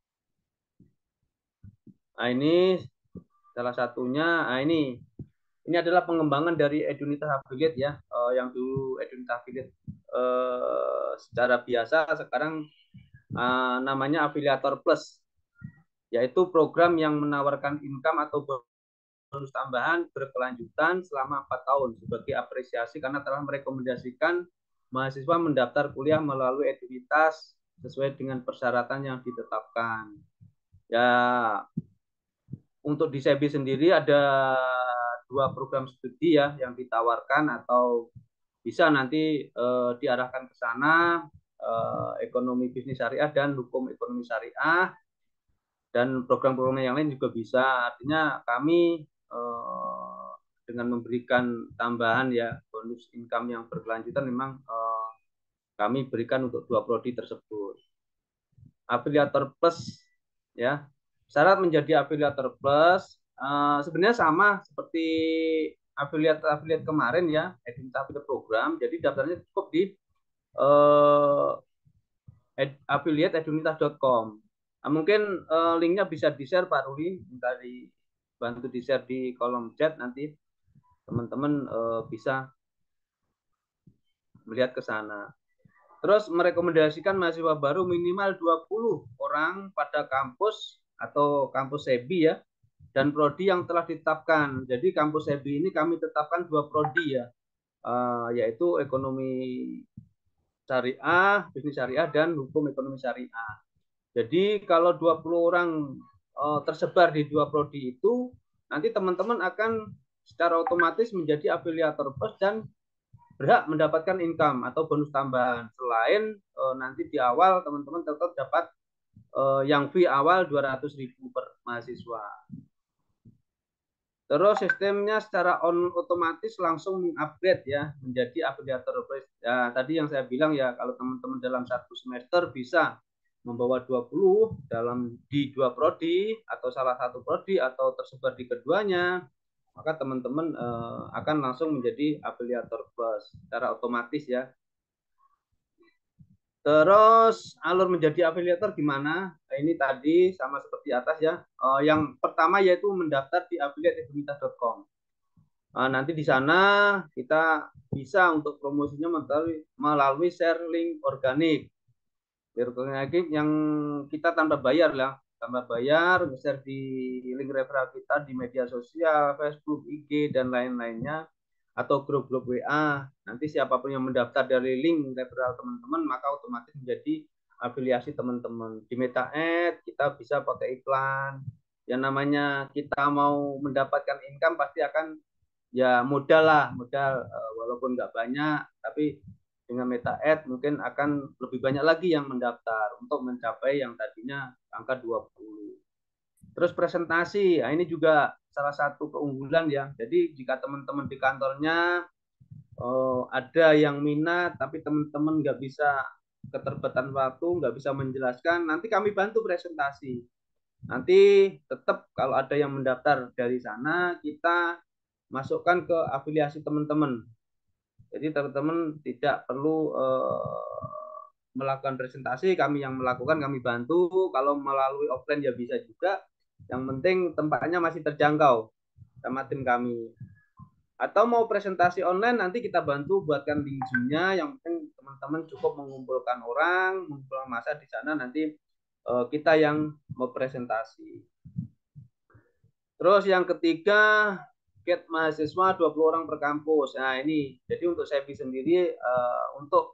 S3: Nah, ini salah satunya. Nah, ini adalah pengembangan dari Edunitas Affiliate ya. Yang dulu Edunitas Affiliate secara biasa, sekarang namanya Afiliator Plus, yaitu program yang menawarkan income atau bonus tambahan berkelanjutan selama 4 tahun sebagai apresiasi karena telah merekomendasikan mahasiswa mendaftar kuliah melalui Edunitas sesuai dengan persyaratan yang ditetapkan. Ya, untuk di SEBI sendiri ada 2 program studi ya yang ditawarkan atau bisa nanti diarahkan ke sana, ekonomi bisnis syariah dan hukum ekonomi syariah, dan program-program yang lain juga bisa. Artinya kami dengan memberikan tambahan ya bonus income yang berkelanjutan memang kami berikan untuk 2 prodi tersebut. Afiliator plus ya, syarat menjadi afiliator plus sebenarnya sama seperti afiliat kemarin ya, affiliate program. Jadi daftarnya cukup di affiliate.edunitas.com. Nah, mungkin linknya bisa di-share Pak Ruli, minta dibantu di-share di kolom chat, nanti teman-teman bisa melihat ke sana. Terus merekomendasikan mahasiswa baru minimal 20 orang pada kampus atau kampus SEBI ya, dan prodi yang telah ditetapkan. Jadi kampus SEBI ini kami tetapkan 2 prodi ya, yaitu ekonomi syariah, bisnis syariah, dan hukum ekonomi syariah. Jadi kalau 20 orang tersebar di 2 prodi itu, nanti teman-teman akan secara otomatis menjadi afiliator plus dan berhak mendapatkan income atau bonus tambahan. Selain nanti di awal teman-teman tetap dapat yang fee awal 200.000 per mahasiswa. Terus sistemnya secara otomatis langsung mengupgrade ya menjadi afiliator plus. Ya, tadi yang saya bilang ya, kalau teman-teman dalam 1 semester bisa membawa 20 di 2 prodi atau salah satu prodi atau tersebar di keduanya, maka teman-teman akan langsung menjadi afiliator plus secara otomatis ya. Terus alur menjadi afiliator gimana? Nah, ini tadi sama seperti atas ya. Yang pertama yaitu mendaftar di affiliate.edunitas.com. Nanti di sana kita bisa untuk promosinya melalui share link organik. Yang kita tanpa bayar lah, tanpa bayar, share di link referral kita di media sosial, Facebook, IG, dan lain-lainnya, atau grup-grup WA. Nanti siapapun yang mendaftar dari link referral teman-teman, maka otomatis menjadi afiliasi teman-teman. Di MetaEd kita bisa pakai iklan. Yang namanya kita mau mendapatkan income pasti akan ya modal lah, modal walaupun nggak banyak, tapi dengan MetaEd mungkin akan lebih banyak lagi yang mendaftar untuk mencapai yang tadinya angka 20. Terus presentasi, nah ini juga salah satu keunggulan ya. Jadi jika teman-teman di kantornya ada yang minat tapi teman-teman nggak bisa, keterbatasan waktu, nggak bisa menjelaskan, nanti kami bantu presentasi. Nanti tetap kalau ada yang mendaftar dari sana, kita masukkan ke afiliasi teman-teman. Jadi teman-teman tidak perlu melakukan presentasi, kami yang melakukan, kami bantu. Kalau melalui offline ya bisa juga. Yang penting tempatnya masih terjangkau sama tim kami. Atau mau presentasi online, nanti kita bantu buatkan link Zoom-nya. Yang penting teman-teman cukup mengumpulkan orang, mengumpulkan masa di sana, nanti kita yang mau presentasi. Terus yang ketiga, get mahasiswa 20 orang per kampus. Nah ini, jadi untuk SEBI sendiri untuk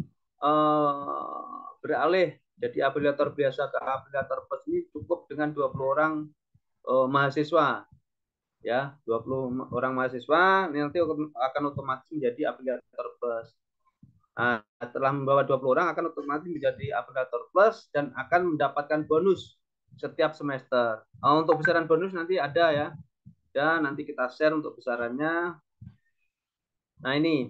S3: beralih jadi afiliator biasa ke afiliator plus ini cukup dengan 20 orang mahasiswa. Ya, 20 orang mahasiswa nanti akan otomatis menjadi afiliator plus. Nah, setelah membawa 20 orang akan otomatis menjadi afiliator plus dan akan mendapatkan bonus setiap semester. Untuk besaran bonus nanti ada ya. Dan nanti kita share untuk besarannya. Nah, ini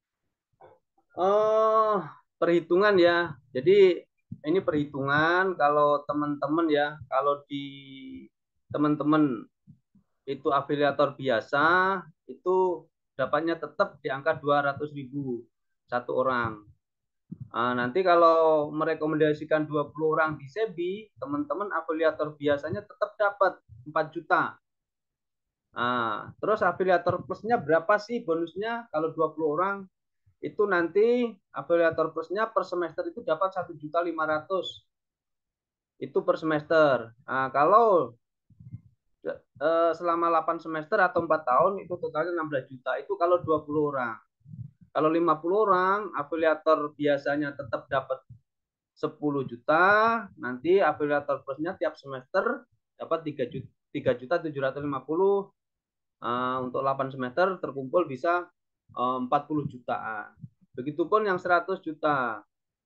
S3: perhitungan ya. Jadi ini perhitungan kalau teman-teman ya, kalau di teman-teman itu afiliator biasa itu dapatnya tetap di angka 200.000 satu orang. Nanti kalau merekomendasikan 20 orang di SEBI, teman-teman afiliator biasanya tetap dapat 4 juta. Terus afiliator plusnya berapa sih bonusnya? Kalau 20 orang itu nanti afiliator plusnya per semester itu dapat 1.500.000 itu per semester. Kalau selama 8 semester atau 4 tahun itu totalnya 16 juta. Itu kalau 20 orang. Kalau 50 orang afiliator biasanya tetap dapat 10 juta, nanti afiliator plusnya tiap semester dapat 3.750.000. Untuk 8 semester terkumpul bisa 40 jutaan. Begitupun yang 100 juta,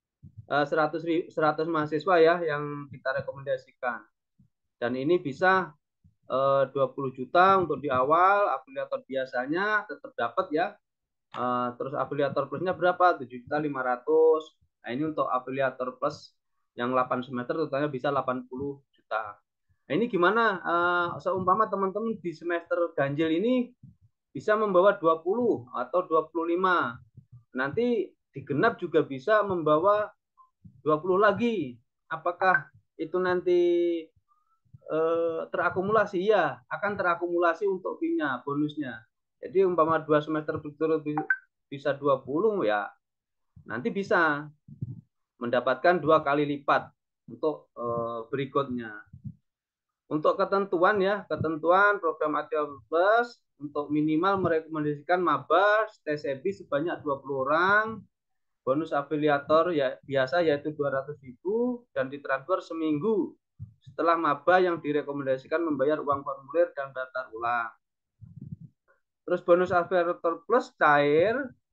S3: 100 mahasiswa ya yang kita rekomendasikan. Dan ini bisa 20 juta untuk di awal, afiliator biasanya tetap dapat ya. Terus afiliator plusnya berapa? 7.500.000. Nah, ini untuk afiliator plus yang 8 semester totalnya bisa 80 juta. Nah, ini gimana? Seumpama teman-teman di semester ganjil ini bisa membawa 20 atau 25. Nanti di genap juga bisa membawa 20 lagi. Apakah itu nanti terakumulasi? Ya, akan terakumulasi untuk fee-nya, bonusnya. Jadi umpama 2 semester berturut bisa 20 ya, nanti bisa mendapatkan 2 kali lipat untuk berikutnya. Untuk ketentuan ya, ketentuan program ATL Plus untuk minimal merekomendasikan maba TCB sebanyak 20 orang, bonus afiliator ya biasa yaitu 200.000 dan ditransfer seminggu setelah maba yang direkomendasikan membayar uang formulir dan daftar ulang. Terus bonus afiliator plus cair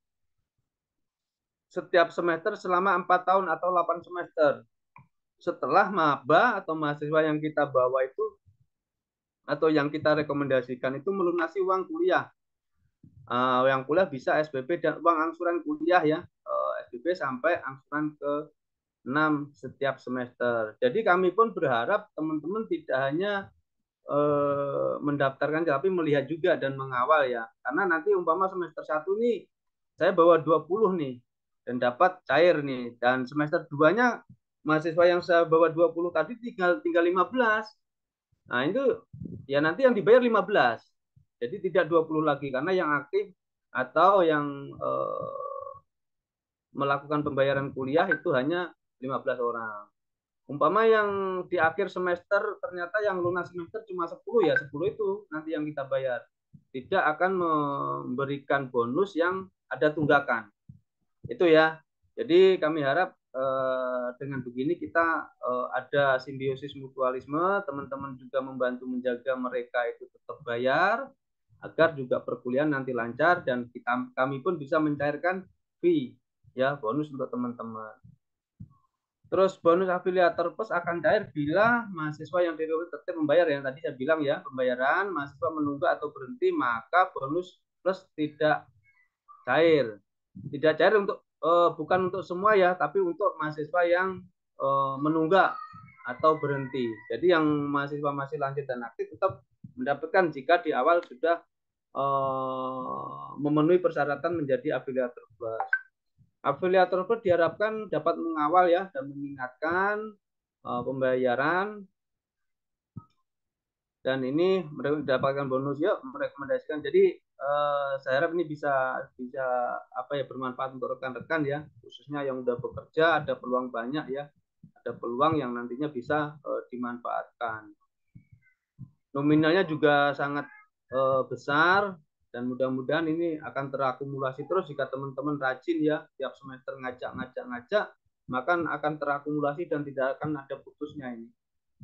S3: setiap semester selama 4 tahun atau 8 semester. Setelah maba atau mahasiswa yang kita bawa itu atau yang kita rekomendasikan itu melunasi uang kuliah. Yang kuliah bisa SPP dan uang angsuran kuliah ya. SPP sampai angsuran ke 6 setiap semester. Jadi kami pun berharap teman-teman tidak hanya mendaftarkan tapi melihat juga dan mengawal ya. Karena nanti umpama semester 1 nih saya bawa 20 nih dan dapat cair nih, dan semester 2-nya mahasiswa yang saya bawa 20 tadi tinggal 15. Nah, itu ya nanti yang dibayar 15. Jadi tidak 20 lagi karena yang aktif atau yang melakukan pembayaran kuliah itu hanya 15 orang. Umpama yang di akhir semester ternyata yang lunas semester cuma 10 ya, 10 itu nanti yang kita bayar. Tidak akan memberikan bonus yang ada tunggakan. Itu ya. Jadi kami harap dengan begini kita ada simbiosis mutualisme, teman-teman juga membantu menjaga mereka itu tetap bayar agar juga perkuliahan nanti lancar dan kami pun bisa mencairkan fee ya, bonus untuk teman-teman. Terus bonus afiliator plus akan cair bila mahasiswa yang tetap membayar yang tadi saya bilang ya, pembayaran mahasiswa menunggak atau berhenti maka bonus plus tidak cair. Tidak cair untuk bukan untuk semua ya, tapi untuk mahasiswa yang menunggak atau berhenti. Jadi yang mahasiswa masih lanjut dan aktif tetap mendapatkan jika di awal sudah memenuhi persyaratan menjadi afiliator plus. Afiliator plus diharapkan dapat mengawal ya dan mengingatkan pembayaran, dan ini mendapatkan bonus ya, merekomendasikan. Jadi saya harap ini bisa apa ya, bermanfaat untuk rekan-rekan ya, khususnya yang udah bekerja, ada peluang banyak ya, ada peluang yang nantinya bisa dimanfaatkan. Nominalnya juga sangat besar dan mudah-mudahan ini akan terakumulasi terus jika teman-teman rajin ya, tiap semester ngajak, maka akan terakumulasi dan tidak akan ada putusnya ini.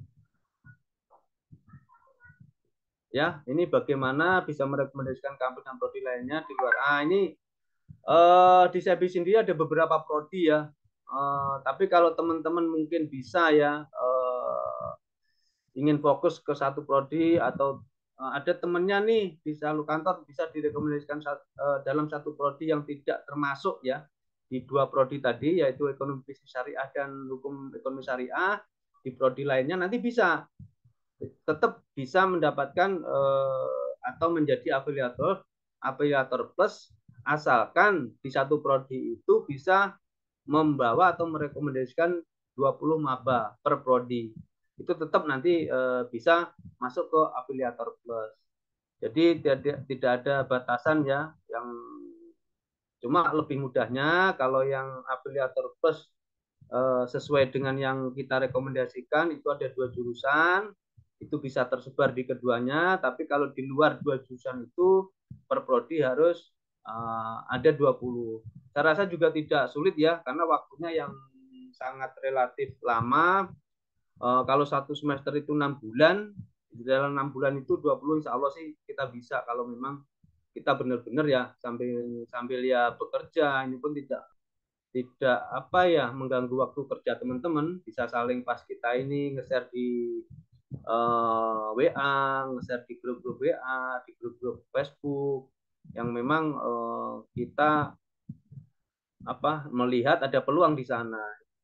S3: Ya, ini bagaimana bisa merekomendasikan kampus dan prodi lainnya di luar. Ini di SEBI sendiri ada beberapa prodi ya. Tapi kalau teman-teman mungkin bisa ya ingin fokus ke satu prodi atau ada temennya nih di satu kantor bisa direkomendasikan dalam satu prodi yang tidak termasuk ya di dua prodi tadi, yaitu ekonomi bisnis syariah dan hukum ekonomi syariah. Di prodi lainnya nanti bisa tetap bisa mendapatkan atau menjadi afiliator plus asalkan di satu prodi itu bisa membawa atau merekomendasikan 20 maba per prodi. Itu tetap nanti bisa masuk ke afiliator plus. Jadi tidak ada batasan ya, yang cuma lebih mudahnya kalau yang afiliator plus sesuai dengan yang kita rekomendasikan itu ada 2 jurusan, itu bisa tersebar di keduanya. Tapi kalau di luar 2 jurusan itu per prodi harus ada 20. Saya rasa juga tidak sulit ya, karena waktunya yang sangat relatif lama. Kalau satu semester itu 6 bulan, di dalam 6 bulan itu 20 insya Allah sih kita bisa, kalau memang kita benar-benar ya sambil ya bekerja, ini pun tidak apa ya mengganggu waktu kerja teman-teman, bisa saling pas kita ini nge-share di WA, nge-share di grup-grup WA, di grup-grup Facebook yang memang kita melihat ada peluang di sana.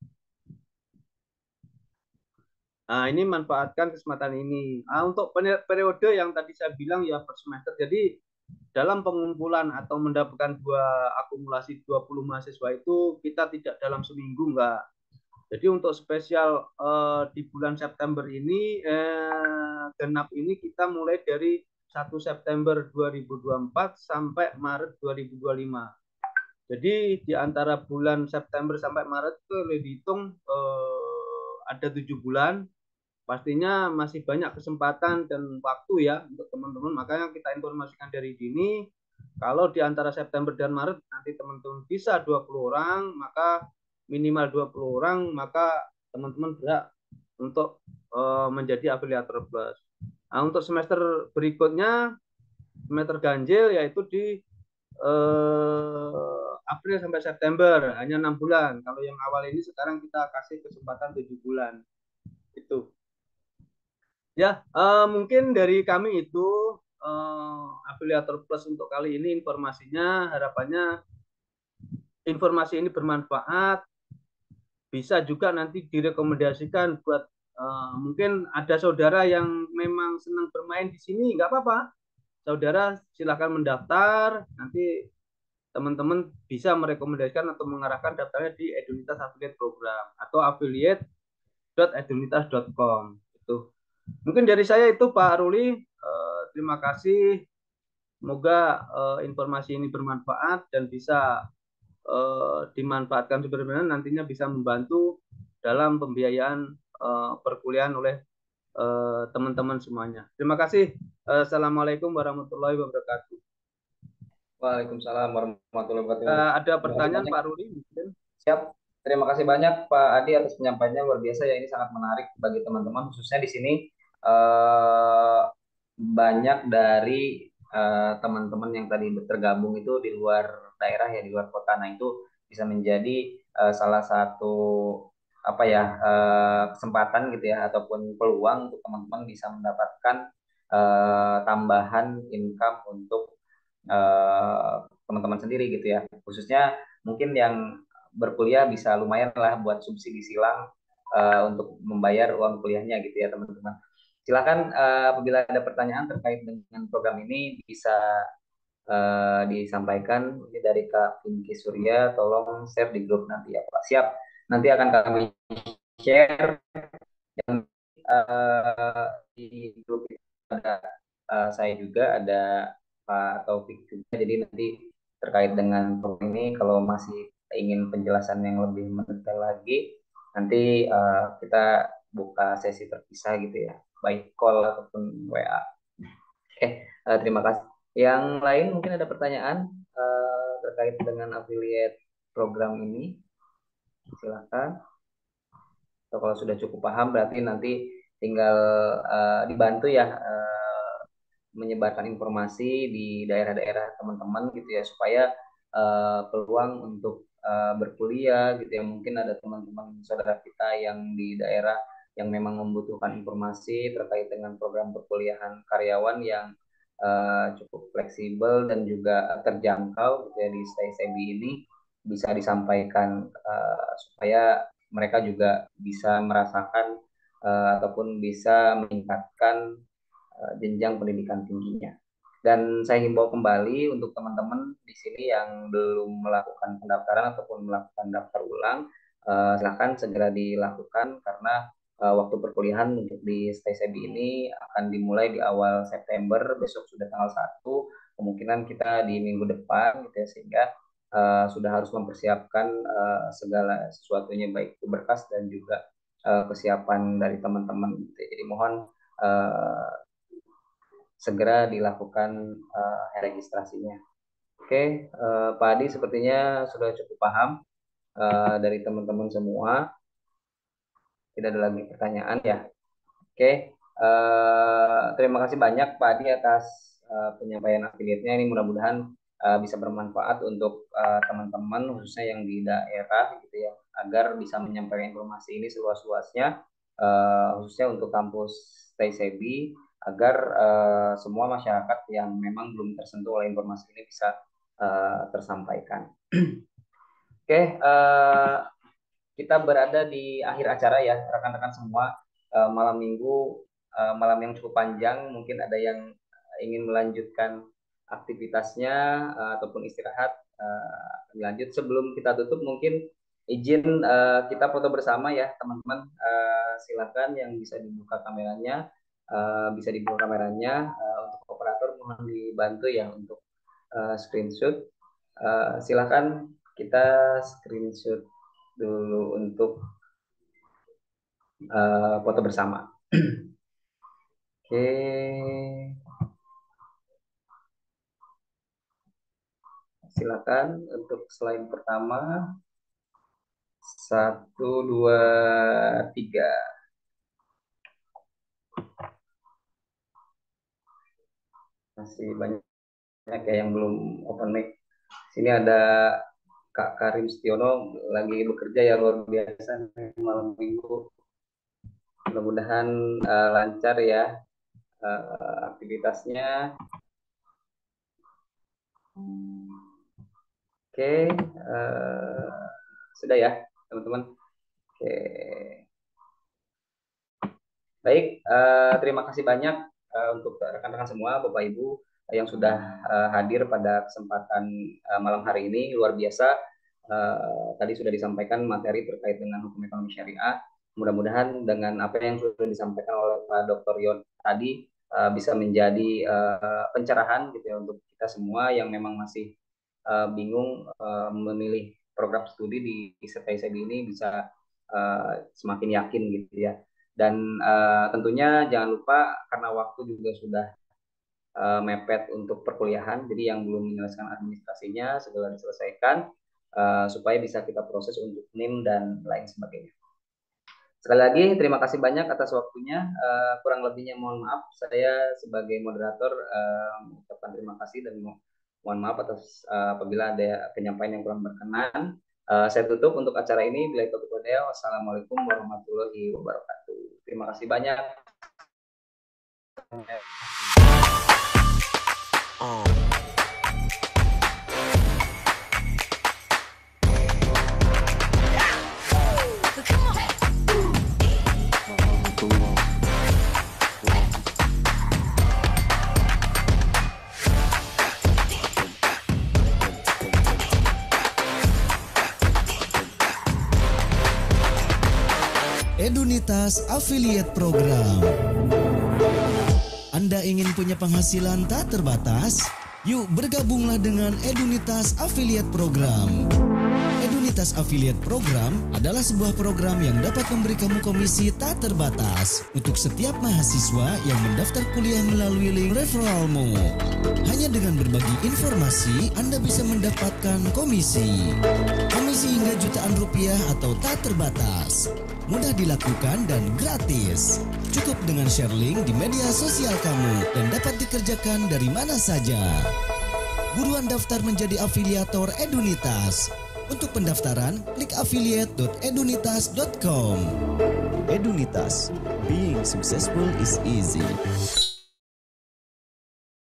S3: Nah, ini manfaatkan kesempatan ini. Untuk periode yang tadi saya bilang ya per semester. Jadi dalam pengumpulan atau mendapatkan akumulasi 20 mahasiswa itu kita tidak dalam seminggu, enggak. Jadi untuk spesial di bulan September ini genap ini kita mulai dari 1 September 2024 sampai Maret 2025. Jadi di antara bulan September sampai Maret itu dihitung ada 7 bulan. Pastinya masih banyak kesempatan dan waktu ya untuk teman-teman. Makanya kita informasikan dari dini. Kalau di antara September dan Maret nanti teman-teman bisa 20 orang, maka minimal 20 orang, maka teman-teman berhak untuk menjadi afiliator plus. Nah, untuk semester berikutnya, semester ganjil yaitu di April sampai September, hanya 6 bulan. Kalau yang awal ini sekarang kita kasih kesempatan 7 bulan. Itu. Ya, mungkin dari kami itu afiliator plus untuk kali ini informasinya, harapannya informasi ini bermanfaat, bisa juga nanti direkomendasikan buat mungkin ada saudara yang memang senang bermain di sini, nggak apa-apa. Saudara silakan mendaftar, nanti teman-teman bisa merekomendasikan atau mengarahkan daftarnya di Edunitas Affiliate Program atau affiliate.edunitas.com. Itu. Mungkin dari saya itu Pak Ruli, terima kasih. Semoga informasi ini bermanfaat dan bisa dimanfaatkan sebenarnya nantinya bisa membantu dalam pembiayaan perkuliahan oleh teman-teman semuanya. Terima kasih. Assalamualaikum warahmatullahi wabarakatuh.
S1: Waalaikumsalam warahmatullahi wabarakatuh.
S3: Ada pertanyaan Pak Ruli?
S1: Siap. Terima kasih banyak Pak Adi atas penyampaiannya, luar biasa ya, ini sangat menarik bagi teman-teman, khususnya di sini banyak dari teman-teman yang tadi tergabung itu di luar daerah ya, di luar kota. Nah, itu bisa menjadi salah satu kesempatan gitu ya, ataupun peluang untuk teman-teman bisa mendapatkan tambahan income untuk teman-teman sendiri gitu ya. Khususnya mungkin yang berkuliah bisa lumayan lah buat subsidi silang untuk membayar uang kuliahnya gitu ya teman-teman. Silakan apabila ada pertanyaan terkait dengan program ini bisa disampaikan. Ini dari Kak Pinky Surya, tolong share di grup nanti ya Pak. Siap. Nanti akan kami share yang di grup ada saya juga, ada Pak Taufik juga. Jadi nanti terkait dengan program ini kalau masih ingin penjelasan yang lebih mendetail lagi, nanti kita buka sesi terpisah gitu ya, baik call ataupun WA. Oke, terima kasih. Yang lain mungkin ada pertanyaan terkait dengan affiliate program ini, silakan. Atau kalau sudah cukup paham berarti nanti tinggal dibantu ya menyebarkan informasi di daerah-daerah teman-teman gitu ya, supaya peluang untuk berkuliah gitu ya, mungkin ada teman-teman saudara kita yang di daerah yang memang membutuhkan informasi terkait dengan program perkuliahan karyawan yang cukup fleksibel dan juga terjangkau gitu ya di Stay Sebi ini, bisa disampaikan supaya mereka juga bisa merasakan ataupun bisa meningkatkan jenjang pendidikan tingginya. Dan saya himbau kembali untuk teman-teman di sini yang belum melakukan pendaftaran ataupun melakukan daftar ulang, silakan segera dilakukan karena waktu perkuliahan untuk di STCB ini akan dimulai di awal September, besok sudah tanggal 1, kemungkinan kita di minggu depan gitu ya, sehingga sudah harus mempersiapkan segala sesuatunya, baik itu berkas dan juga kesiapan dari teman-teman gitu ya. Jadi mohon segera dilakukan registrasinya. Oke, Pak Adi sepertinya sudah cukup paham dari teman-teman semua. tidak ada lagi pertanyaan ya. Oke, terima kasih banyak Pak Adi atas penyampaian affiliate-nya. Ini mudah-mudahan bisa bermanfaat untuk teman-teman khususnya yang di daerah gitu ya, agar bisa menyampaikan informasi ini seluas-luasnya, khususnya untuk kampus TISEBI, agar semua masyarakat yang memang belum tersentuh oleh informasi ini bisa tersampaikan. Oke, kita berada di akhir acara ya rekan-rekan semua. Malam minggu, malam yang cukup panjang, mungkin ada yang ingin melanjutkan aktivitasnya ataupun istirahat. Lanjut sebelum kita tutup, mungkin izin kita foto bersama ya teman-teman. Silakan yang bisa dibuka kameranya, untuk operator mohon dibantu ya untuk screenshot. Silakan kita screenshot dulu untuk foto bersama. Oke. Silakan untuk slide pertama. 1, 2, 3. Masih banyak ya yang belum open mic. Sini ada Kak Karim Setiono lagi bekerja ya, luar biasa malam minggu. Mudah-mudahan lancar ya aktivitasnya. Oke, sudah ya teman-teman. Oke, baik. Terima kasih banyak untuk rekan-rekan semua, Bapak Ibu yang sudah hadir pada kesempatan malam hari ini. Luar biasa. Tadi sudah disampaikan materi terkait dengan hukum ekonomi syariah. Mudah-mudahan dengan apa yang sudah disampaikan oleh Pak Dr. Yon tadi bisa menjadi pencerahan gitu ya untuk kita semua yang memang masih bingung memilih program studi di ITB ini, bisa semakin yakin gitu ya. Dan tentunya jangan lupa karena waktu juga sudah mepet untuk perkuliahan, jadi yang belum menyelesaikan administrasinya segera diselesaikan supaya bisa kita proses untuk NIM dan lain sebagainya. Sekali lagi terima kasih banyak atas waktunya. Kurang lebihnya mohon maaf. Saya sebagai moderator mengucapkan terima kasih dan mohon maaf atas apabila ada penyampaian yang kurang berkenan. Saya tutup untuk acara ini. Bila itu kepada wassalamualaikum warahmatullahi wabarakatuh. Terima kasih banyak.
S4: Edunitas Affiliate Program. Anda ingin punya penghasilan tak terbatas? Yuk bergabunglah dengan Edunitas Affiliate Program. Edunitas Affiliate Program adalah sebuah program yang dapat memberi kamu komisi tak terbatas untuk setiap mahasiswa yang mendaftar kuliah melalui link referralmu. Hanya dengan berbagi informasi, Anda bisa mendapatkan komisi. Komisi hingga jutaan rupiah atau tak terbatas. Mudah dilakukan dan gratis. Cukup dengan share link di media sosial kamu dan dapat dikerjakan dari mana saja. Buruan daftar menjadi afiliator Edunitas. Untuk pendaftaran, klik affiliate.edunitas.com. Edunitas, being successful is easy.